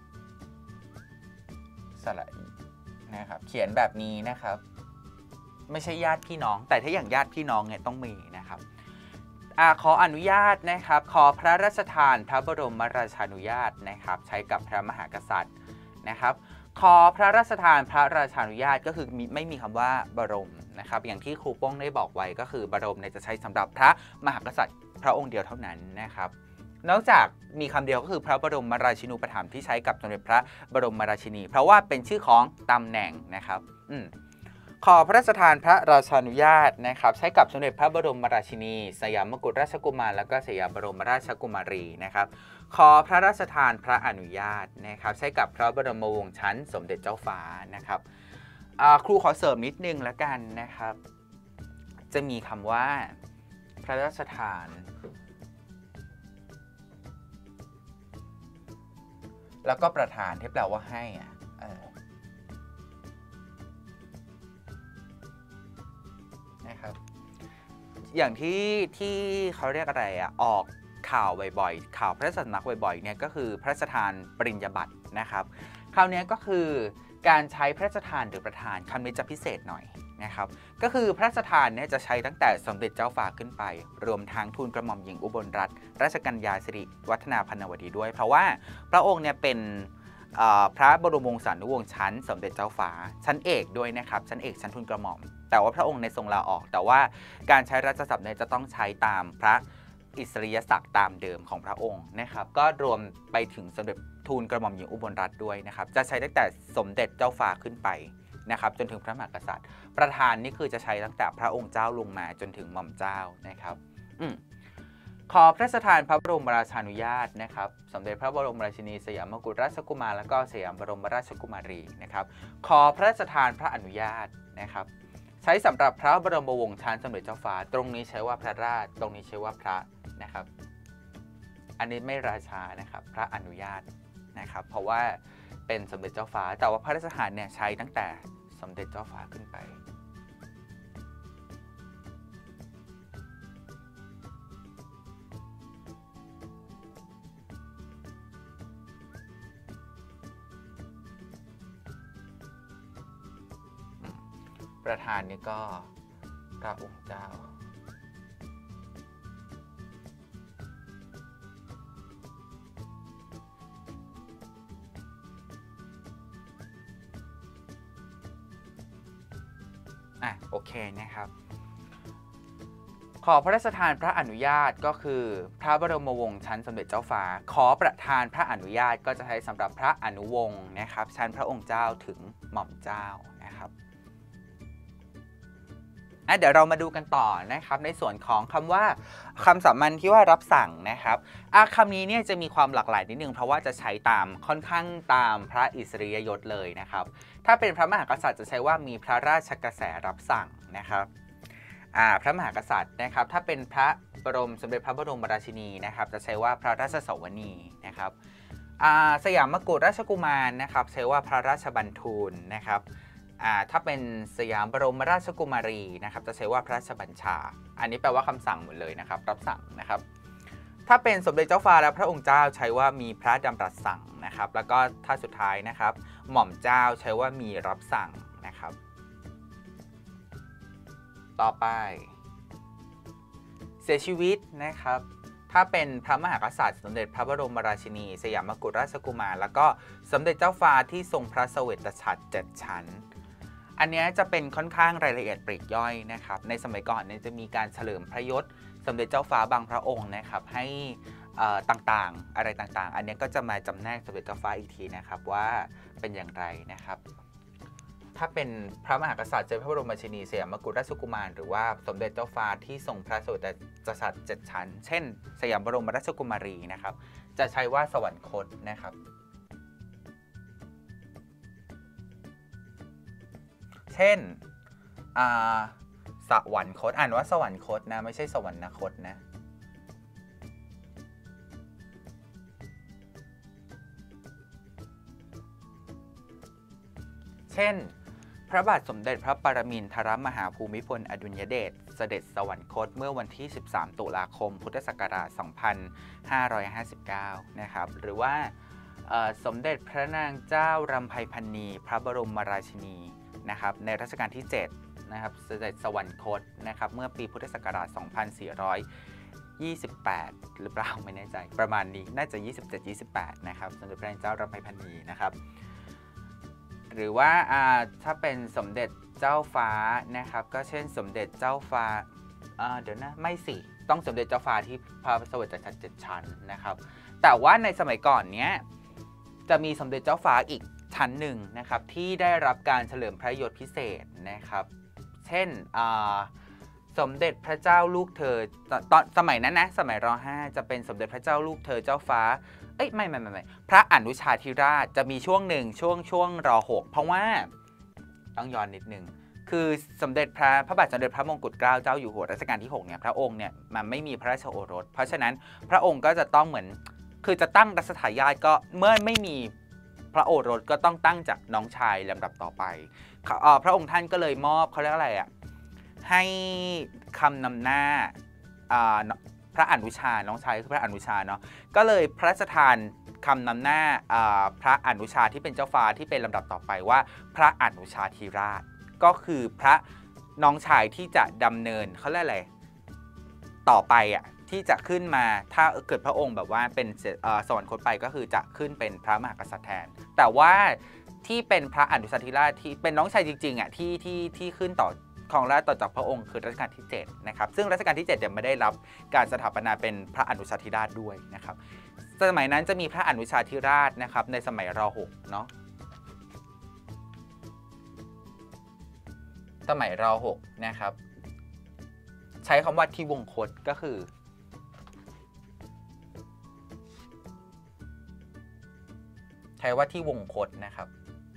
S2: สระอีนะครับเขียนแบบนี้นะครับไม่ใช่ญาติพี่น้องแต่ถ้าอย่างญาติพี่น้องเนี่ยต้องมีนะครับขออนุญาตนะครับขอพระราชทานพระบรมราชานุญาตนะครับใช้กับพระมหากษัตริย์นะครับขอพระราชทานพระราชานุญาตก็คือไม่มีคำว่าบรมนะครับอย่างที่ครูป้องได้บอกไว้ก็คือบรมเนี่ยจะใช้สำหรับพระมหากษัตริย์พระองค์เดียวเท่านั้นนะครับนอกจากมีคำเดียวก็คือพระบรมราชินูปถัมภ์ที่ใช้กับสมเด็จพระบรมราชินีเพราะว่าเป็นชื่อของตำแหน่งนะครับขอพระราชทานพระราชานุญาตนะครับใช้กับสมเด็จพระบรมราชินีสยามกุฎราชกุมารแล้วก็สยามบรมราชกุมารีนะครับขอพระราชทานพระอนุญาตนะครับใช้กับพระบรมวงศ์ชั้นสมเด็จเจ้าฟ้านะครับครูขอเสริมนิดนึงแล้วกันนะครับจะมีคำว่าพระราชทานแล้วก็ประธานที่แปลว่าให้นะครับอย่างที่เขาเรียกอะไรออกข่าวบ่อยๆข่าวพระราชสำนักบ่อยๆเนี่ยก็คือพระราชทานปริญญาบัตรนะครับคราวนี้ก็คือการใช้พระราชทานหรือประธานคำนี้จะพิเศษหน่อยนะครับก็คือพระราชทานเนี่ยจะใช้ตั้งแต่สมเด็จเจ้าฟ้าขึ้นไปรวมทั้งทูลกระหม่อมหญิงอุบลรัตนราชกัญญาสิริวัฒนาพรรณวดีด้วยเพราะว่าพระองค์เนี่ยเป็นพระบรมวงศานุวงศ์ชั้นสมเด็จเจ้าฟ้าชั้นเอกด้วยนะครับชั้นเอกชั้นทูลกระหม่อมแต่ว่าพระองค์ในทรงลาออกแต่ว่าการใช้ราชศัพท์เนี่ยจะต้องใช้ตามพระอิสริยศักดิ์ตามเดิมของพระองค์นะครับก็รวมไปถึงสมเด็จทูลกระหม่อมหญิงอุบลรัตนด้วยนะครับจะใช้ตั้งแต่สมเด็จเจ้าฟ้าขึ้นไปนะครับจนถึงพระมหากษัตริย์ประธานนี่คือจะใช้ตั้งแต่พระองค์เจ้าลงมาจนถึงหม่อมเจ้านะครับขอพระราชทานพระบรมราชานุญาตนะครับสมเด็จพระบรมราชินีสยามกุฎราชกุมารและก็สยามบรมราชกุมารีนะครับขอพระราชทานพระอนุญาตนะครับใช้สำหรับพระบรมวงศ์ชั้นสมเด็จเจ้าฟ้าตรงนี้ใช้ว่าพระราชตรงนี้ใช้ว่าพระนะครับอันนี้ไม่ราชานะครับพระอนุญาตนะครับเพราะว่าเป็นสมเด็จเจ้าฟ้าแต่ว่าพระราชทานเนี่ยใช้ตั้งแต่สมเด็จเจ้าฟ้าขึ้นไปประธานนี่ก็พระองค์เจ้าโอเคนะครับขอพระราชทานพระอนุญาตก็คือพระบรมวงศ์ชั้นสมเด็จเจ้าฟ้าขอประทานพระอนุญาตก็จะใช้สำหรับพระอนุวงศ์นะครับชั้นพระองค์เจ้าถึงหม่อมเจ้านะครับเดี๋ยวเรามาดูกันต่อนะครับในส่วนของคำว่าคำสามัญที่ว่ารับสั่งนะครับคำนี้เนี่ยจะมีความหลากหลายนิดนึงเพราะว่าจะใช้ตามค่อนข้างตามพระอิสริยยศเลยนะครับถ้าเป็นพระมหากษัตริย์จะใช้ว่ามีพระราชกระแสรับสั่งนะครับพระมหากษัตริย์นะครับถ้าเป็นพระบรมสมเด็จพระบรมราชินีนะครับจะใช้ว่าพระราชสวนีนะครับสยามกุฎราชกุมารนะครับใช้ว่าพระราชบัณฑูรนะครับถ้าเป็นสยามบรมราชกุมารีนะครับจะใช้ว่าพระราชบัญชาอันนี้แปลว่าคำสั่งหมดเลยนะครับรับสั่งนะครับถ้าเป็นสมเด็จเจ้าฟ้าและพระองค์เจ้าใช้ว่ามีพระดำรัสสั่งนะครับแล้วก็ถ้าสุดท้ายนะครับหม่อมเจ้าใช้ว่ามีรับสั่งนะครับต่อไปเสียชีวิตนะครับถ้าเป็นพระมหากษัตริย์สมเด็จพระบรมราชินีสยามกุฎราชกุมารแล้วก็สมเด็จเจ้าฟ้าที่ทรงพระเสวตฉัตร7 ชั้นอันนี้จะเป็นค่อนข้างรายละเอียดปลีกย่อยนะครับในสมัยก่อนเนี่ยจะมีการเฉลิมพระยศสมเด็จเจ้าฟ้าบางพระองค์นะครับให้ต่างๆอะไรต่างๆอันนี้ก็จะมาจำแนกสมเด็จเจ้าฟ้าอีกทีนะครับว่าเป็นอย่างไรนะครับถ้าเป็นพระมหากษัตริย์เจ้าพระบรมราชินีสยามกุฎราชกุมารหรือว่าสมเด็จเจ้าฟ้าที่ทรงพระเสวตฉัตร7 ชั้นเช่นสยามบรมราชกุมารีนะครับจะใช้ว่าสวรรคตนะครับเช่นสวรรคตอ่านว่าสวรรคตนะไม่ใช่สวรรคตนะเช่นพระบาทสมเด็จพระปรมินทรมหาภูมิพลอดุลยเดชเสด็จสวรรคตเมื่อวันที่13 ตุลาคมพุทธศักราช 2559 นะครับหรือว่าสมเด็จพระนางเจ้ารำไพพรรณีพระบรมราชินีนะครับในรัชกาลที่7นะครับเสด็จสวรรคตนะครับเมื่อปีพุทธศักราช 2428 หรือเปล่าไม่แน่ใจประมาณนี้น่าจะ 27-28 นะครับสมเด็จพระนางเจ้ารำไพพรรณีนะครับหรือว่าถ้าเป็นสมเด็จเจ้าฟ้านะครับก็เช่นสมเด็จเจ้าฟ้าเดี๋ยวนะไม่สิต้องสมเด็จเจ้าฟ้าที่พระเสวยจัด7 ชั้นนะครับแต่ว่าในสมัยก่อนเนี้ยจะมีสมเด็จเจ้าฟ้าอีกชั้นหนึ่งนะครับที่ได้รับการเฉลิมพระยศพิเศษนะครับเช่นสมเด็จพระเจ้าลูกเธอตอนสมัยนั้นนะสมัยร.5จะเป็นสมเด็จพระเจ้าลูกเธอเจ้าฟ้าไม่พระอนุชาธิราชจะมีช่วงหนึ่งช่วงร.6เพราะว่าต้องย้อนนิดนึงคือสมเด็จพระบาทสมเด็จพระมงกุฎเกล้าเจ้าอยู่หัวรัชกาลที่6เนี่ยพระองค์เนี่ยมันไม่มีพระราชโอรสเพราะฉะนั้นพระองค์ก็จะต้องเหมือนคือจะตั้งรัชทายาทก็เมื่อไม่มีพระโอรสก็ต้องตั้งจากน้องชายลำดับต่อไปพระองค์ท่านก็เลยมอบเขาเรียกอะไรให้คำนำหน้าพระอนุชาน้องชายคือพระอนุชาเนาะก็เลยพระราชทานคำนำหน้าพระอนุชาที่เป็นเจ้าฟ้าที่เป็นลำดับต่อไปว่าพระอนุชาธิราชก็คือพระน้องชายที่จะดำเนินเขาเรียกอะไรต่อไปที่จะขึ้นมาถ้าเกิดพระองค์แบบว่าเป็นสวรรคตไปก็คือจะขึ้นเป็นพระมหากษัตริย์แทนแต่ว่าที่เป็นพระอนุชาธิราชที่เป็นน้องชายจริงๆที่ขึ้นต่อของราชต่อจากพระองค์คือรัชกาลที่7นะครับซึ่งรัชกาลที่7ยังไม่ได้รับการสถาปนาเป็นพระอนุชาธิราชด้วยนะครับสมัยนั้นจะมีพระอนุชาธิราชนะครับในสมัยร.6เนาะสมัยร.6นะครับใช้คำว่าที่วงคตก็คือใช้ว่าที่วงคตนะครับ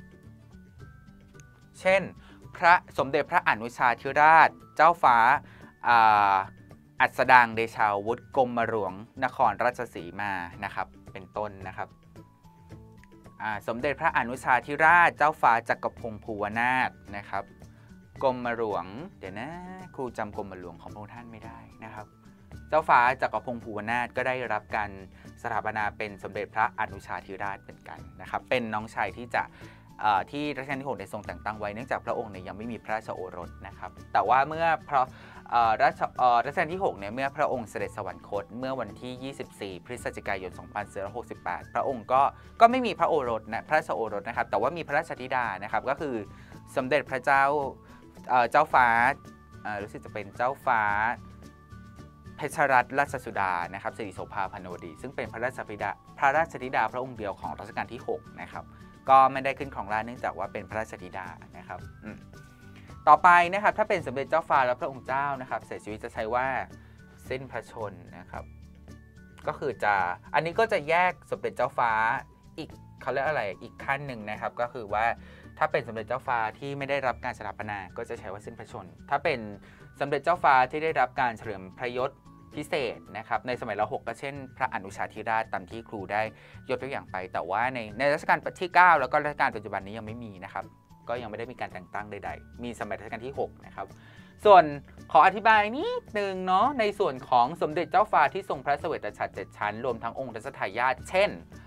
S2: เช่นพระสมเด็จพระอนุชาธิราชเจ้าฟ้าอัสดางเดชาวุฒิกรมหลวงนครราชสีมานะครับเป็นต้นนะครับสมเด็จพระอนุชาธิราชเจ้าฟ้าจักรพงศ์ภูวนาถนะครับกรมหลวงเดี๋ยวนะครูจำกรมหลวงของพระองค์ท่านไม่ได้นะครับเจ้าฟ้าจักรพงศ์ภูวนาถก็ได้รับการสถาปนาเป็นสมเด็จพระอนุชาธิราชเหมือนกันนะครับเป็นน้องชายที่จะที่รัชกาลที่6ได้ทรงแต่งตั้งไว้เนื่องจากพระองค์เนี่ยยังไม่มีพระราชโอรสนะครับแต่ว่าเมื่อรัชกาลที่6เนี่ยเมื่อพระองค์เสด็จสวรรคตเมื่อวันที่24พฤศจิกายน2468พระองค์ก็ไม่มีพระโอรสนะพระราชโอรสนะครับแต่ว่ามีพระราชธิดานะครับก็คือสมเด็จพระเจ้าฟ้ารู้สึกจะเป็นเจ้าฟ้าเพชรรัตนราชสุดานะครับสิริโสภาพนวดีซึ่งเป็นพระราชธิดาพระองค์เดียวของรัชกาลที่6นะครับก็ไม่ได้ขึ้นครองราชย์เนื่องจากว่าเป็นพระราชธิดานะครับต่อไปนะครับถ้าเป็นสมเด็จเจ้าฟ้าและพระองค์เจ้านะครับเสียชีวิตจะใช้ว่าสิ้นพระชนนะครับก็คืออันนี้ก็จะแยกสมเด็จเจ้าฟ้าอีกเขาเรียกอะไรอีกขั้นหนึ่งนะครับก็คือว่าถ้าเป็นสมเด็จเจ้าฟ้าที่ไม่ได้รับการสถาปนาก็จะใช้ว่าสิ้นพระชนถ้าเป็นสมเด็จเจ้าฟ้าที่ได้รับการเฉลิมพระยศพิเศษนะครับในสมัยร.6ก็เช่นพระอนุชาธิราชตามที่ครูได้ยกตัวอย่างไปแต่ว่าในรัชกาลที่9แล้วก็รัชกาลปัจจุบันนี้ยังไม่มีนะครับก็ยังไม่ได้มีการแต่งตั้งใดๆมีสมัยรัชกาลที่6นะครับส่วนขออธิบายนิดนึงเนาะในส่วนของสมเด็จเจ้าฟ้าที่ทรงพระเสวยฉัตร7 ชั้นรวมทั้งองค์รัชทายาทเช่น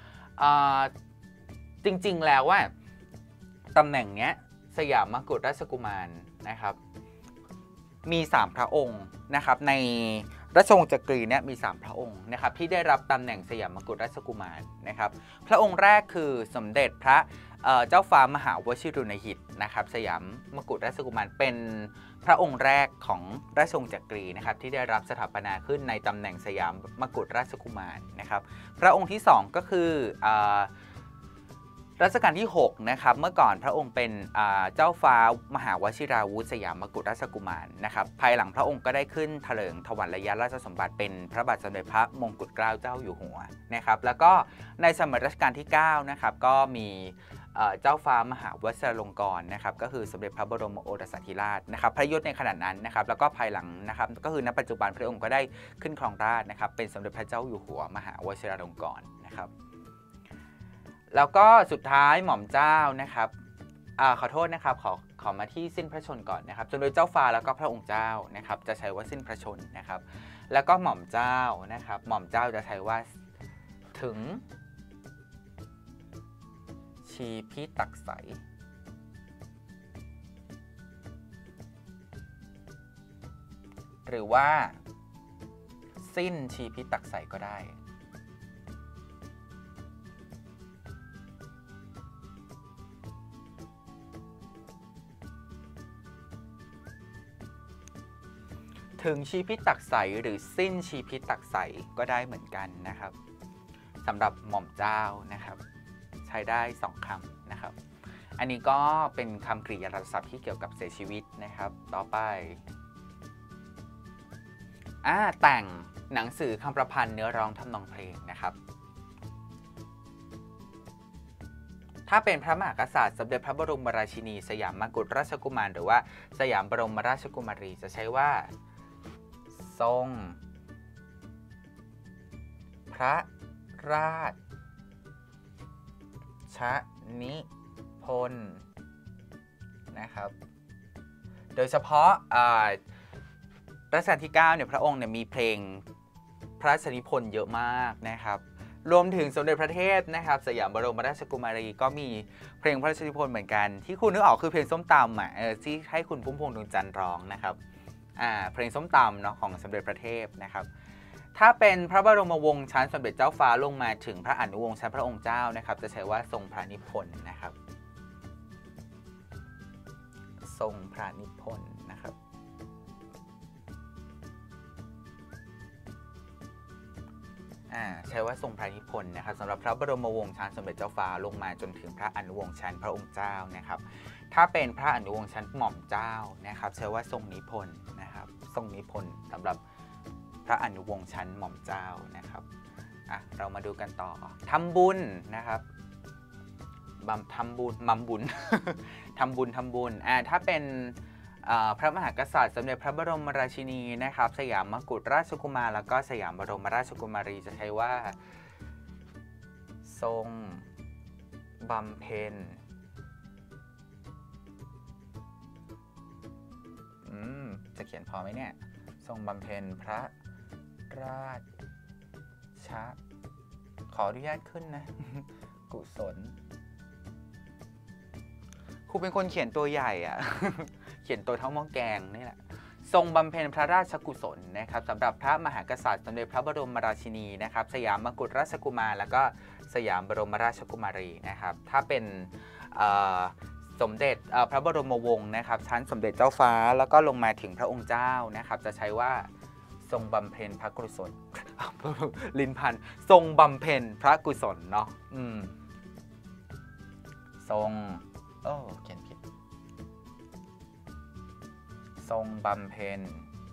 S2: จริงๆแล้วว่าตำแหน่งเนี้ยสยามกุฎราชกุมารนะครับมี3พระองค์นะครับในราชวงศ์จักรีเนี่ยมี3พระองค์นะครับที่ได้รับตำแหน่งสยามกุฎราชกุมารนะครับพระองค์แรกคือสมเด็จพระเจ้าฟ้ามหาวชิรุณหิตนะครับสยามกุฎราชกุมารเป็นพระองค์แรกของราชวงศ์จักรีนะครับที่ได้รับสถาปนาขึ้นในตำแหน่งสยามกุฎราชกุมารนะครับพระองค์ที่2ก็คือรัชกาลที่6นะครับเมื่อก่อนพระองค์เป็นเจ้าฟ้ามหาวชิราวุธสยามกุฎราชกุมารนะครับภายหลังพระองค์ก็ได้ขึ้นถลิงถวัลยราชสมบัติเป็นพระบาทสมเด็จพระมงกุฎเกล้าเจ้าอยู่หัวนะครับแล้วก็ในสมัยรัชกาลที่9นะครับก็มีเจ้าฟ้ามหาวชิราลงกรณ์นะครับก็คือสมเด็จพระบรมโอรสาธิราชนะครับพระยศในขณะนั้นนะครับแล้วก็ภายหลังนะครับก็คือณปัจจุบันพระองค์ก็ได้ขึ้นครองราชย์นะครับเป็นสมเด็จพระเจ้าอยู่หัวมหาวชิราลงกรณ์นะครับแล้วก็สุดท้ายหม่อมเจ้านะครับขอโทษนะครับขอมาที่สิ้นพระชนก่อนนะครับสมเด็จเจ้าฟ้าแล้วก็พระองค์เจ้านะครับจะใช้ว่าสิ้นพระชนนะครับแล้วก็หม่อมเจ้านะครับหม่อมเจ้าจะใช้ว่าถึงชีพิตักไสหรือว่าสิ้นชีพิตักไสก็ได้ถึงชีพิตตักใสหรือสิ้นชีพิตตักใสก็ได้เหมือนกันนะครับสำหรับหม่อมเจ้านะครับใช้ได้2คำนะครับอันนี้ก็เป็นคำกริยาศัพท์ที่เกี่ยวกับเสียชีวิตนะครับต่อไปแต่งหนังสือคำประพันธ์เนื้อร้องทำนองเพลงนะครับถ้าเป็นพระมหากษัตริย์สมเด็จพระบรมราชินีสยามกุฎราชกุมารหรือว่าสยามบรมราชกุมารีจะใช้ว่าทรงพระราชนิพนธ์นะครับโดยเฉพาะรัชกาลที่9เนี่ยพระองค์เนี่ยมีเพลงพระราชนิพนธ์เยอะมากนะครับรวมถึงสมเด็จพระเทพนะครับสยามบรมราชกุมารีก็มีเพลงพระราชนิพนธ์เหมือนกันที่คุณนึกออกคือเพลงส้มตำที่ให้คุณพุ่มพวงดวงจันทร์ร้องนะครับเพลงส้มตำเนาะของสมเด็จพระเทพนะครับถ้าเป็นพระบรมวงศ์ชั้นสมเด็จเจ้าฟ้าลงมาถึงพระอนุวงศ์ชั้นพระองค์เจ้านะครับจะใช้ว่าทรงพระนิพนธ์นะครับทรงพระนิพนธ์นะครับใช้ว่าทรงพระนิพนธ์นะครับสำหรับพระบรมวงศ์ชั้นสมเด็จเจ้าฟ้าลงมาจนถึงพระอนุวงศ์ชั้นพระองค์เจ้านะครับถ้าเป็นพระอนุวงศ์ชั้นหม่อมเจ้านะครับใช้ว่าทรงนิพนธ์นะครับทรงนิพนธ์สำหรับพระอนุวงศ์ชั้นหม่อมเจ้านะครับเรามาดูกันต่อทำบุญนะครับทำบุญมัมบุญ ทำบุญถ้าเป็นพระมหากษัตริย์สมเด็จพระบรมราชินีนะครับสยามกุฎราชกุมารแล้วก็สยามบรมราชกุมารีจะใช้ว่าทรงบำเพ็ญจะเขียนพอไหมเนี่ยทรงบำเพ็ญพระราชขออนุญาตขึ้นนะ กุศลครูเป็นคนเขียนตัวใหญ่อะ เขียนตัวเท่าหม้อแกงนี่แหละทรงบำเพ็ญพระราชกุศลนะครับสำหรับพระมหากษัตริย์สมเด็จพระบรมราชินีนะครับสยามกุฎราชกุมารแล้วก็สยามบรมราชกุมารีนะครับถ้าเป็นสมเด็จพระบรมวงศ์นะครับชั้นสมเด็จเจ้าฟ้าแล้วก็ลงมาถึงพระองค์เจ้านะครับจะใช้ว่าทรงบำเพ็ญพระกุศล ลิ้นพันทรงบำเพ็ญพระกุศลเนาะทรงเขียนผิดทรงบำเพ็ญ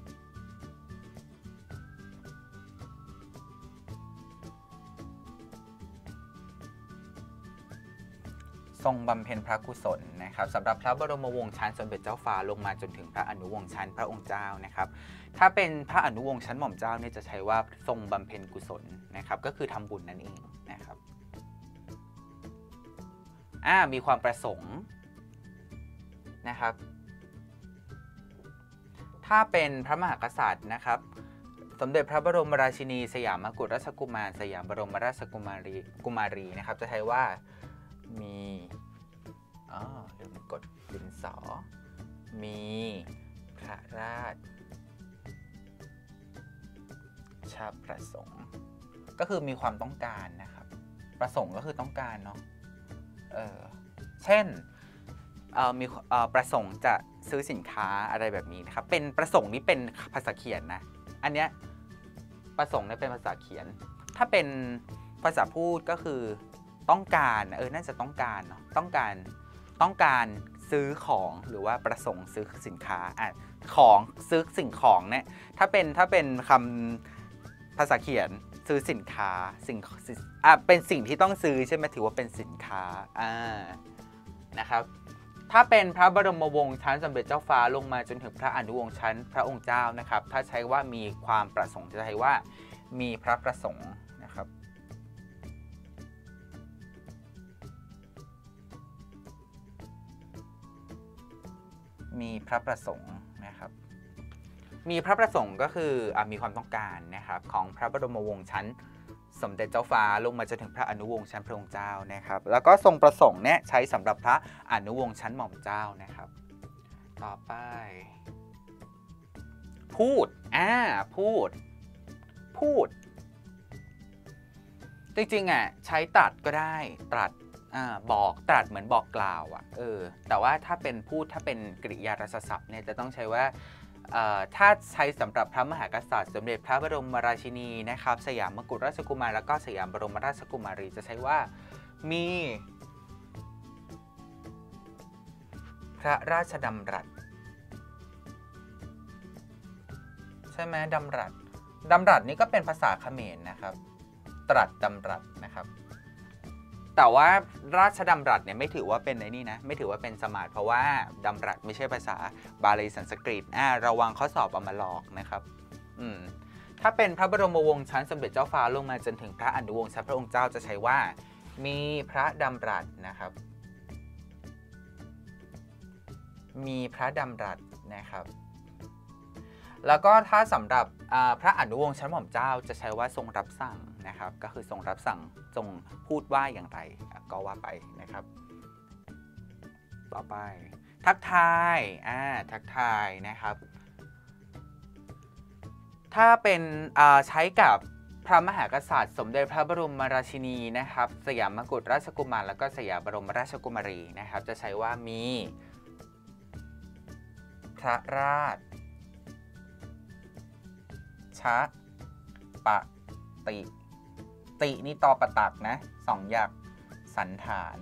S2: พระกุศลนะครับสำหรับพระบรมวงศ์ชั้นสมเด็จเจ้าฟ้าลงมาจนถึงพระอนุวงศ์ชั้นพระองค์เจ้านะครับถ้าเป็นพระอนุวงศ์ชั้นหม่อมเจ้าเนี่ยจะใช้ว่าทรงบำเพ็ญกุศลนะครับก็คือทำบุญนั่นเองนะครับมีความประสงค์นะครับถ้าเป็นพระมหากษัตริย์นะครับสมเด็จพระบรมราชินีสยามกุฎราชกุมารสยามบรมราชกุมารีนะครับจะใช้ว่ามีลืมกดดินสอมีพระราชประสงค์ก็คือมีความต้องการนะครับประสงค์ก็คือต้องการเนาะเช่นมีประสงค์จะซื้อสินค้าอะไรแบบนี้นะครับเป็นประสงค์นี้เป็นภาษาเขียนนะอันเนี้ยประสงค์เนี่ยเป็นภาษาเขียนถ้าเป็นภาษาพูดก็คือต้องการน่าจะต้องการเนาะต้องการซื้อของหรือว่าประสงค์ซื้อสินค้าของซื้อสิ่งของเนี่ยถ้าเป็นคำภาษาเขียนซื้อสินค้าเป็นสิ่งที่ต้องซื้อใช่ไหมถือว่าเป็นสินค้านะครับถ้าเป็นพระบรมวงศ์ชั้นสมเด็จเจ้าฟ้าลงมาจนถึงพระอนุวงศ์ชั้นพระองค์เจ้านะครับถ้าใช้ว่ามีความประสงค์จะใช้ว่ามีพระประสงค์นะครับมีพระประสงค์นะครับมีพระประสงค์ก็คือมีความต้องการนะครับของพระบรมวงศ์ชั้นสมเด็จเจ้าฟ้าลงมาจนถึงพระอนุวงศ์ชั้นพระองค์เจ้านะครับแล้วก็ทรงประสงค์เนี่ยใช้สำหรับพระอนุวงศ์ชั้นหม่อมเจ้านะครับต่อไปพูดจริงๆใช้ตรัสก็ได้ตรัสบอกตรัสเหมือนบอกกล่าวแต่ว่าถ้าเป็นพูดถ้าเป็นกริยารัชศัพท์เนี่ยจะต้องใช้ว่าถ้าใช้สำหรับพระมหากษัตริย์สมเด็จพระบรมราชินีนะครับสยามกุฎราชกุมารแล้วก็สยามบรมราชกุมารีจะใช้ว่ามีพระราชดำรัสใช่ไหมดำรัสนี่ก็เป็นภาษาเขมรนะครับตรัสดำรัสนะครับแต่ว่าราชดำรัสเนี่ยไม่ถือว่าเป็นไอ้นี่นะไม่ถือว่าเป็นสมาร์ทเพราะว่าดำรัสไม่ใช่ภาษาบาลีสันสกฤตระวังข้อสอบเอามาหลอกนะครับถ้าเป็นพระบรมวงศ์ชั้นสมเด็จเจ้าฟ้าลงมาจนถึงพระอนุวงศ์ชั้นพระองค์เจ้าจะใช้ว่ามีพระดำรัสนะครับมีพระดำรัสนะครับแล้วก็ถ้าสำหรับพระอนุวงศ์ชั้นหม่อมเจ้าจะใช้ว่าทรงรับสั่งนะครับก็คือทรงรับสั่งทรงพูดว่าอย่างไรก็ว่าไปนะครับต่อไปทักทายทักทายนะครับถ้าเป็นใช้กับพระมหากษัตริย์สมเด็จพระบรมราชินีนะครับสยามกุฎราชกุมารแล้วก็สยามบรมราชกุมารีนะครับจะใช้ว่ามีพระราชปฏิตินี่ตอประตักนะ2 หยักสันฐาน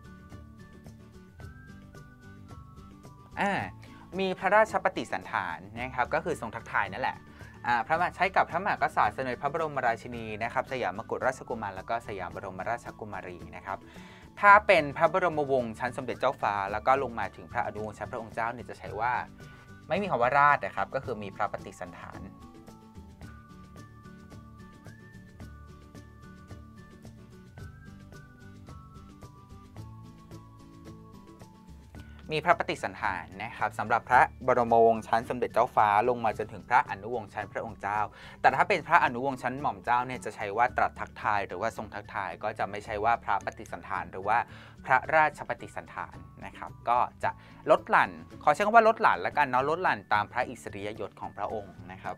S2: มีพระราชปฏิสันฐานนะครับก็คือทรงทักทายนั่นแหละใช้กับพระมหากษัตริย์สมเด็จพระบรมราชินีนะครับสยามกุฎราชกุมารแล้วก็สยามบรมราชกุมารีนะครับถ้าเป็นพระบรมวงศ์ชั้นสมเด็จเจ้าฟ้าแล้วก็ลงมาถึงพระอนุวงศ์ชั้นพระองค์เจ้าเนี่ยจะใช้ว่าไม่มีคำว่าราชนะครับก็คือมีพระปฏิสันฐานมีพระปฏิสันฐานนะครับสำหรับพระบรมวงศ์ชั้นสมเด็จเจ้าฟ้าลงมาจนถึงพระอนุวงศ์ชั้นพระองค์เจ้าแต่ถ้าเป็นพระอนุวงศ์ชั้นหม่อมเจ้าเนี่ยจะใช้ว่าตรัสทักทายหรือว่าทรงทักทายก็จะไม่ใช่ว่าพระปฏิสันฐานหรือว่าพระราชปฏิสันฐานนะครับก็จะลดหลั่นขอใช้คำว่าลดหลั่นแล้วกันเนาะลดหลั่นตามพระอิสริยยศของพระองค์นะครับ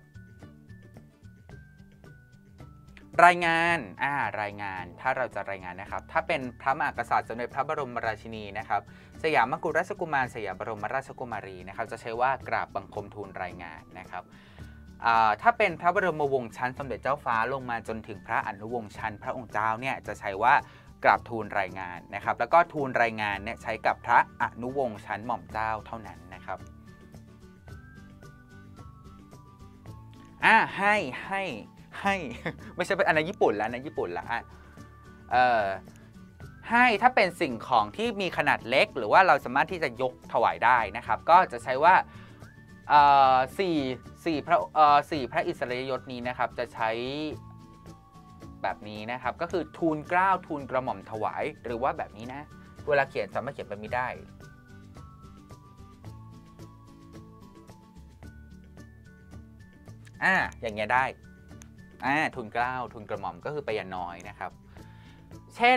S2: รายงานรายงานถ้าเราจะรายงานนะครับถ้าเป็นพระมหากษัตริย์สมเด็จพระบรมราชินีนะครับสยามกุฎราชกุมารสยามบรมราชกุมารีนะครับจะใช้ว่ากราบบังคมทูลรายงานนะครับถ้าเป็นพระบรมวงศ์ชั้นสมเด็จเจ้าฟ้าลงมาจนถึงพระอนุวงศ์ชั้นพระองค์เจ้าเนี่ยจะใช้ว่ากราบทูลรายงานนะครับแล้วก็ทูลรายงานเนี่ยใช้กับพระอนุวงศ์ชั้นหม่อมเจ้าเท่านั้นนะครับให้ไม่ใช่เป็นอันนั้นญี่ปุ่นแล้วนะญี่ปุ่นละให้ถ้าเป็นสิ่งของที่มีขนาดเล็กหรือว่าเราสามารถที่จะยกถวายได้นะครับก็จะใช้ว่า4พระอิสริยยศนี้นะครับจะใช้แบบนี้นะครับก็คือทูลเกล้าทูลกระหม่อมถวายหรือว่าแบบนี้นะเวลาเขียนสามารถเขียนแบบนี้ได้อย่างเงี้ยได้ทูลเกล้าทูลกระหม่อมก็คือไปอย่างน้อยนะครับเช่น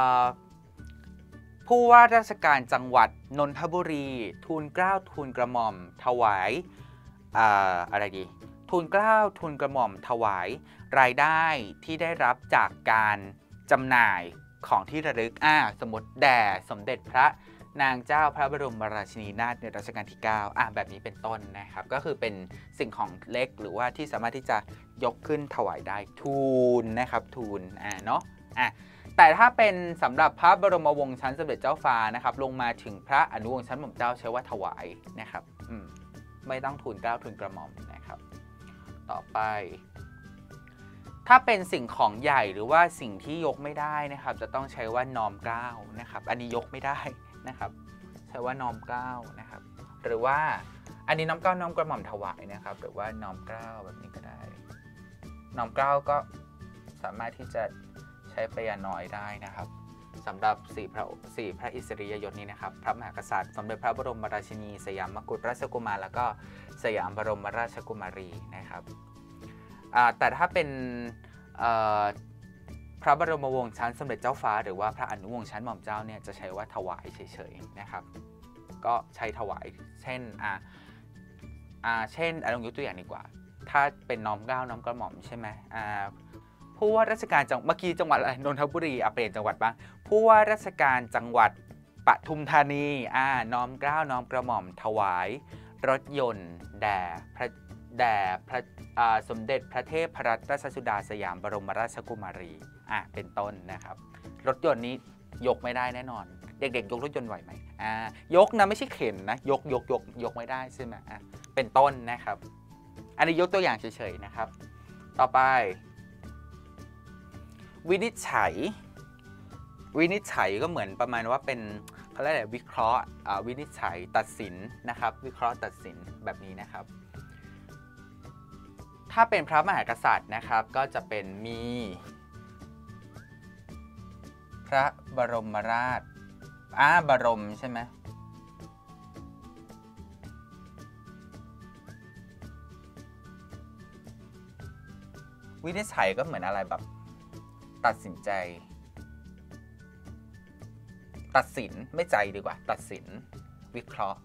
S2: ผู้ว่าราชการจังหวัดนนทบุรีทูลเกล้าทูลกระหม่อมถวายอะไรดีทูลเกล้าทูลกระหม่อมถวายรายได้ที่ได้รับจากการจำหน่ายของที่ระลึกสมมติแด่สมเด็จพระนางเจ้าพระบรมราชินีนาถในรัชกาลที่9แบบนี้เป็นต้นนะครับก็คือเป็นสิ่งของเล็กหรือว่าที่สามารถที่จะยกขึ้นถวายได้ทูลนะครับทูลเนาะแต่ถ้าเป็นสำหรับพระบรมวงศ์ชั้นสมเด็จเจ้าฟ้านะครับลงมาถึงพระอนุวงศ์ชั้นหม่อมเจ้าใช้ว่าถวายนะครับไม่ต้องทูลเกล้าทูลกระหม่อมนะครับต่อไปถ้าเป็นสิ่งของใหญ่หรือว่าสิ่งที่ยกไม่ได้นะครับจะต้องใช้ว่าน้อมเกล้านะครับอันนี้ยกไม่ได้นะครับใช้ว่าน้อมเกล้านะครับหรือว่าอันนี้น้อมเกล้าน้อมกระหม่อมถวายนะครับหรือว่าน้อมเกล้าแบบนี้ก็ได้น้อมเกล้าก็สามารถที่จะใช้ไปอย่างน้อยได้นะครับสำหรับ4พระอิสริยยศนี้นะครับพระมหากษัตริย์สมเด็จพระบรมราชินีสยามกุฎราชกุมารแล้วก็สยามบรมราชกุมารีนะครับแต่ถ้าเป็นพระบรมวงศ์ชั้นสมเด็จเจ้าฟ้าหรือว่าพระอนุวงศ์ชั้นหม่อมเจ้าเนี่ยจะใช้ว่าถวายเฉยๆนะครับก็ใช้ถวายเช่นลองยกตัวอย่างดีกว่าถ้าเป็นน้อมเกล้าน้อมกระหม่อมใช่ไหมผู้ว่าราชการเมื่อกี้จังหวัดอะไรนนทบุรีเปลี่ยนจังหวัดบ้างผู้ว่าราชการจังหวัดปทุมธานีน้อมเกล้าน้อมกระหม่อมถวายรถยนต์แด่พระสมเด็จพระเทพรัตนราชสุดาสยามบรมราชกุมารีเป็นต้นนะครับรถยนต์นี้ยกไม่ได้แน่นอนเด็กๆยกรถยนต์ไหวไหมยกนะไม่ใช่เข็นนะยกไม่ได้ใช่ไหมเป็นต้นนะครับอันนี้ยกตัวอย่างเฉยๆนะครับต่อไปวินิจฉัยก็เหมือนประมาณว่าเป็นเขาเรียกอะไรวิเคราะห์วินิจฉัยตัดสินนะครับวิเคราะห์ตัดสินแบบนี้นะครับถ้าเป็นพระมหากษัตริย์นะครับก็จะเป็นมีพระบรมราชบรมใช่ไหมวินิจฉัยก็เหมือนอะไรแบบตัดสินใจตัดสินไม่ใจดีกว่าตัดสินวิเคราะห์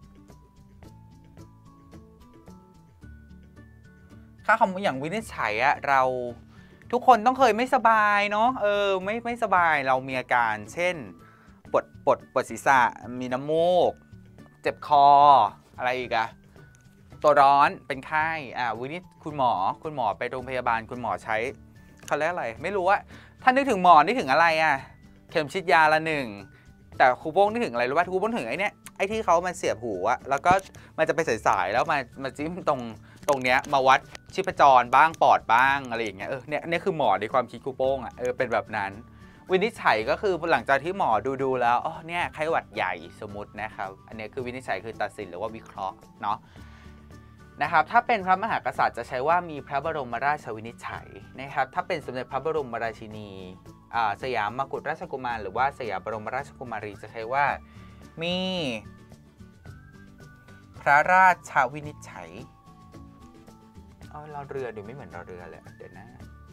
S2: ค่าคำอย่างวินิจฉัยเราทุกคนต้องเคยไม่สบายเนาะไม่สบายเรามีอาการเช่นปวดศีรษะมีน้ำมูกเจ็บคออะไรอีกตัวร้อนเป็นไข้คุณหมอไปโรงพยาบาลคุณหมอใช้เขาเรียกอะไรไม่รู้ว่าถ้านึกถึงหมอนึกถึงอะไรเข็มฉีดยาละหนึ่งแต่ครูโป้งนึกถึงอะไรรู้ป่ะครูโป้งถึงไอ้ที่เขามาเสียบหูแล้วก็มันจะไปสายๆแล้วมาจิ้มตรงเนี้ยมาวัดชีพจรบ้างปอดบ้างอะไรอย่างเงี้ยเนี่ยคือหมอในความคิดครูโป้งเป็นแบบนั้นวินิจฉัยก็คือหลังจากที่หมอดูแล้วเนี่ยไข้หวัดใหญ่สมมตินะครับอันนี้คือวินิจฉัยคือตัดสินหรือว่าวิเคราะห์เนาะนะครับถ้าเป็นพระมหากษัตริย์จะใช้ว่ามีพระบรมราชวินิจฉัยนะครับถ้าเป็นสมเด็จพระบรมราชินีสยามมกุฎราชกุมารหรือว่าสยามบรมราชกุมารีจะใช้ว่ามีพระราชวินิจฉัยรอเรือดูไม่เหมือนรอเรือเลยเดี๋ยวนะ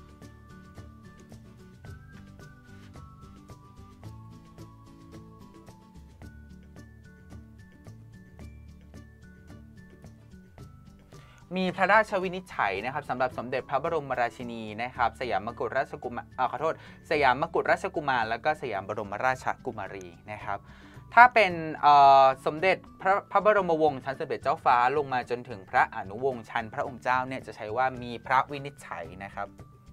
S2: มีพระราชวินิจฉัยนะครับสำหรับสมเด็จพระบรมราชินีนะครับสยามกุฎราชกุมารขอโทษสยามมกุฎราชกุมารแล้วก็สยามบรมราชกุมารีนะครับถ้าเป็นสมเด็จพระบรมวงศ์ชั้นสมเด็จเจ้าฟ้าลงมาจนถึงพระอนุวงศ์ชั้นพระองค์เจ้าเนี่ยจะใช้ว่ามีพระวินิจฉัยนะครับ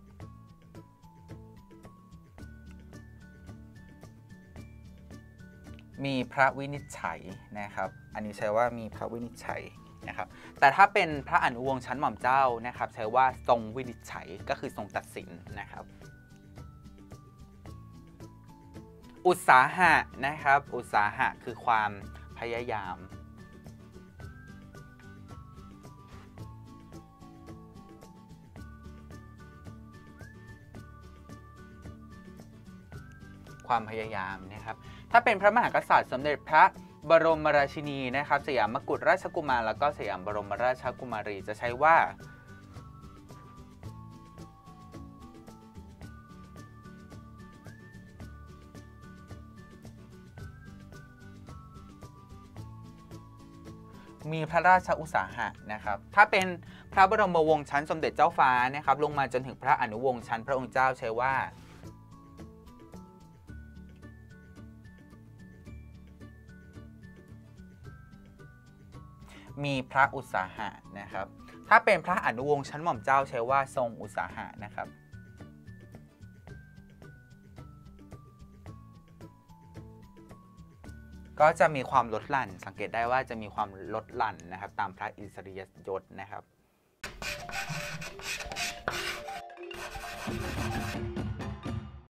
S2: มีพระวินิจฉัยนะครับอันนี้ใช้ว่ามีพระวินิจฉัยนะครับแต่ถ้าเป็นพระอนุวงศ์ชั้นหม่อมเจ้านะครับใช้ว่าทรงวินิจฉัยก็คือทรงตัดสินนะครับอุตสาหะนะครับอุตสาหะคือความพยายามนะครับถ้าเป็นพระมหากษัตริย์สมเด็จพระบรมราชินีนะครับสยามกุฎราชกุมารแล้วก็สยามบรมราชกุมารีจะใช้ว่ามีพระราชอุตสาหะนะครับถ้าเป็นพระบรมวงศ์ชั้นสมเด็จเจ้าฟ้านะครับลงมาจนถึงพระอนุวงศ์ชั้นพระองค์เจ้าใช้ว่ามีพระอุตสาหะนะครับถ้าเป็นพระอนุวงศ์ชั้นหม่อมเจ้าใช้ว่าทรงอุตสาหะนะครับก็จะมีความลดหลั่นสังเกตได้ว่าจะมีความลดหลั่นนะครับตามพระอิสริยยศนะครับ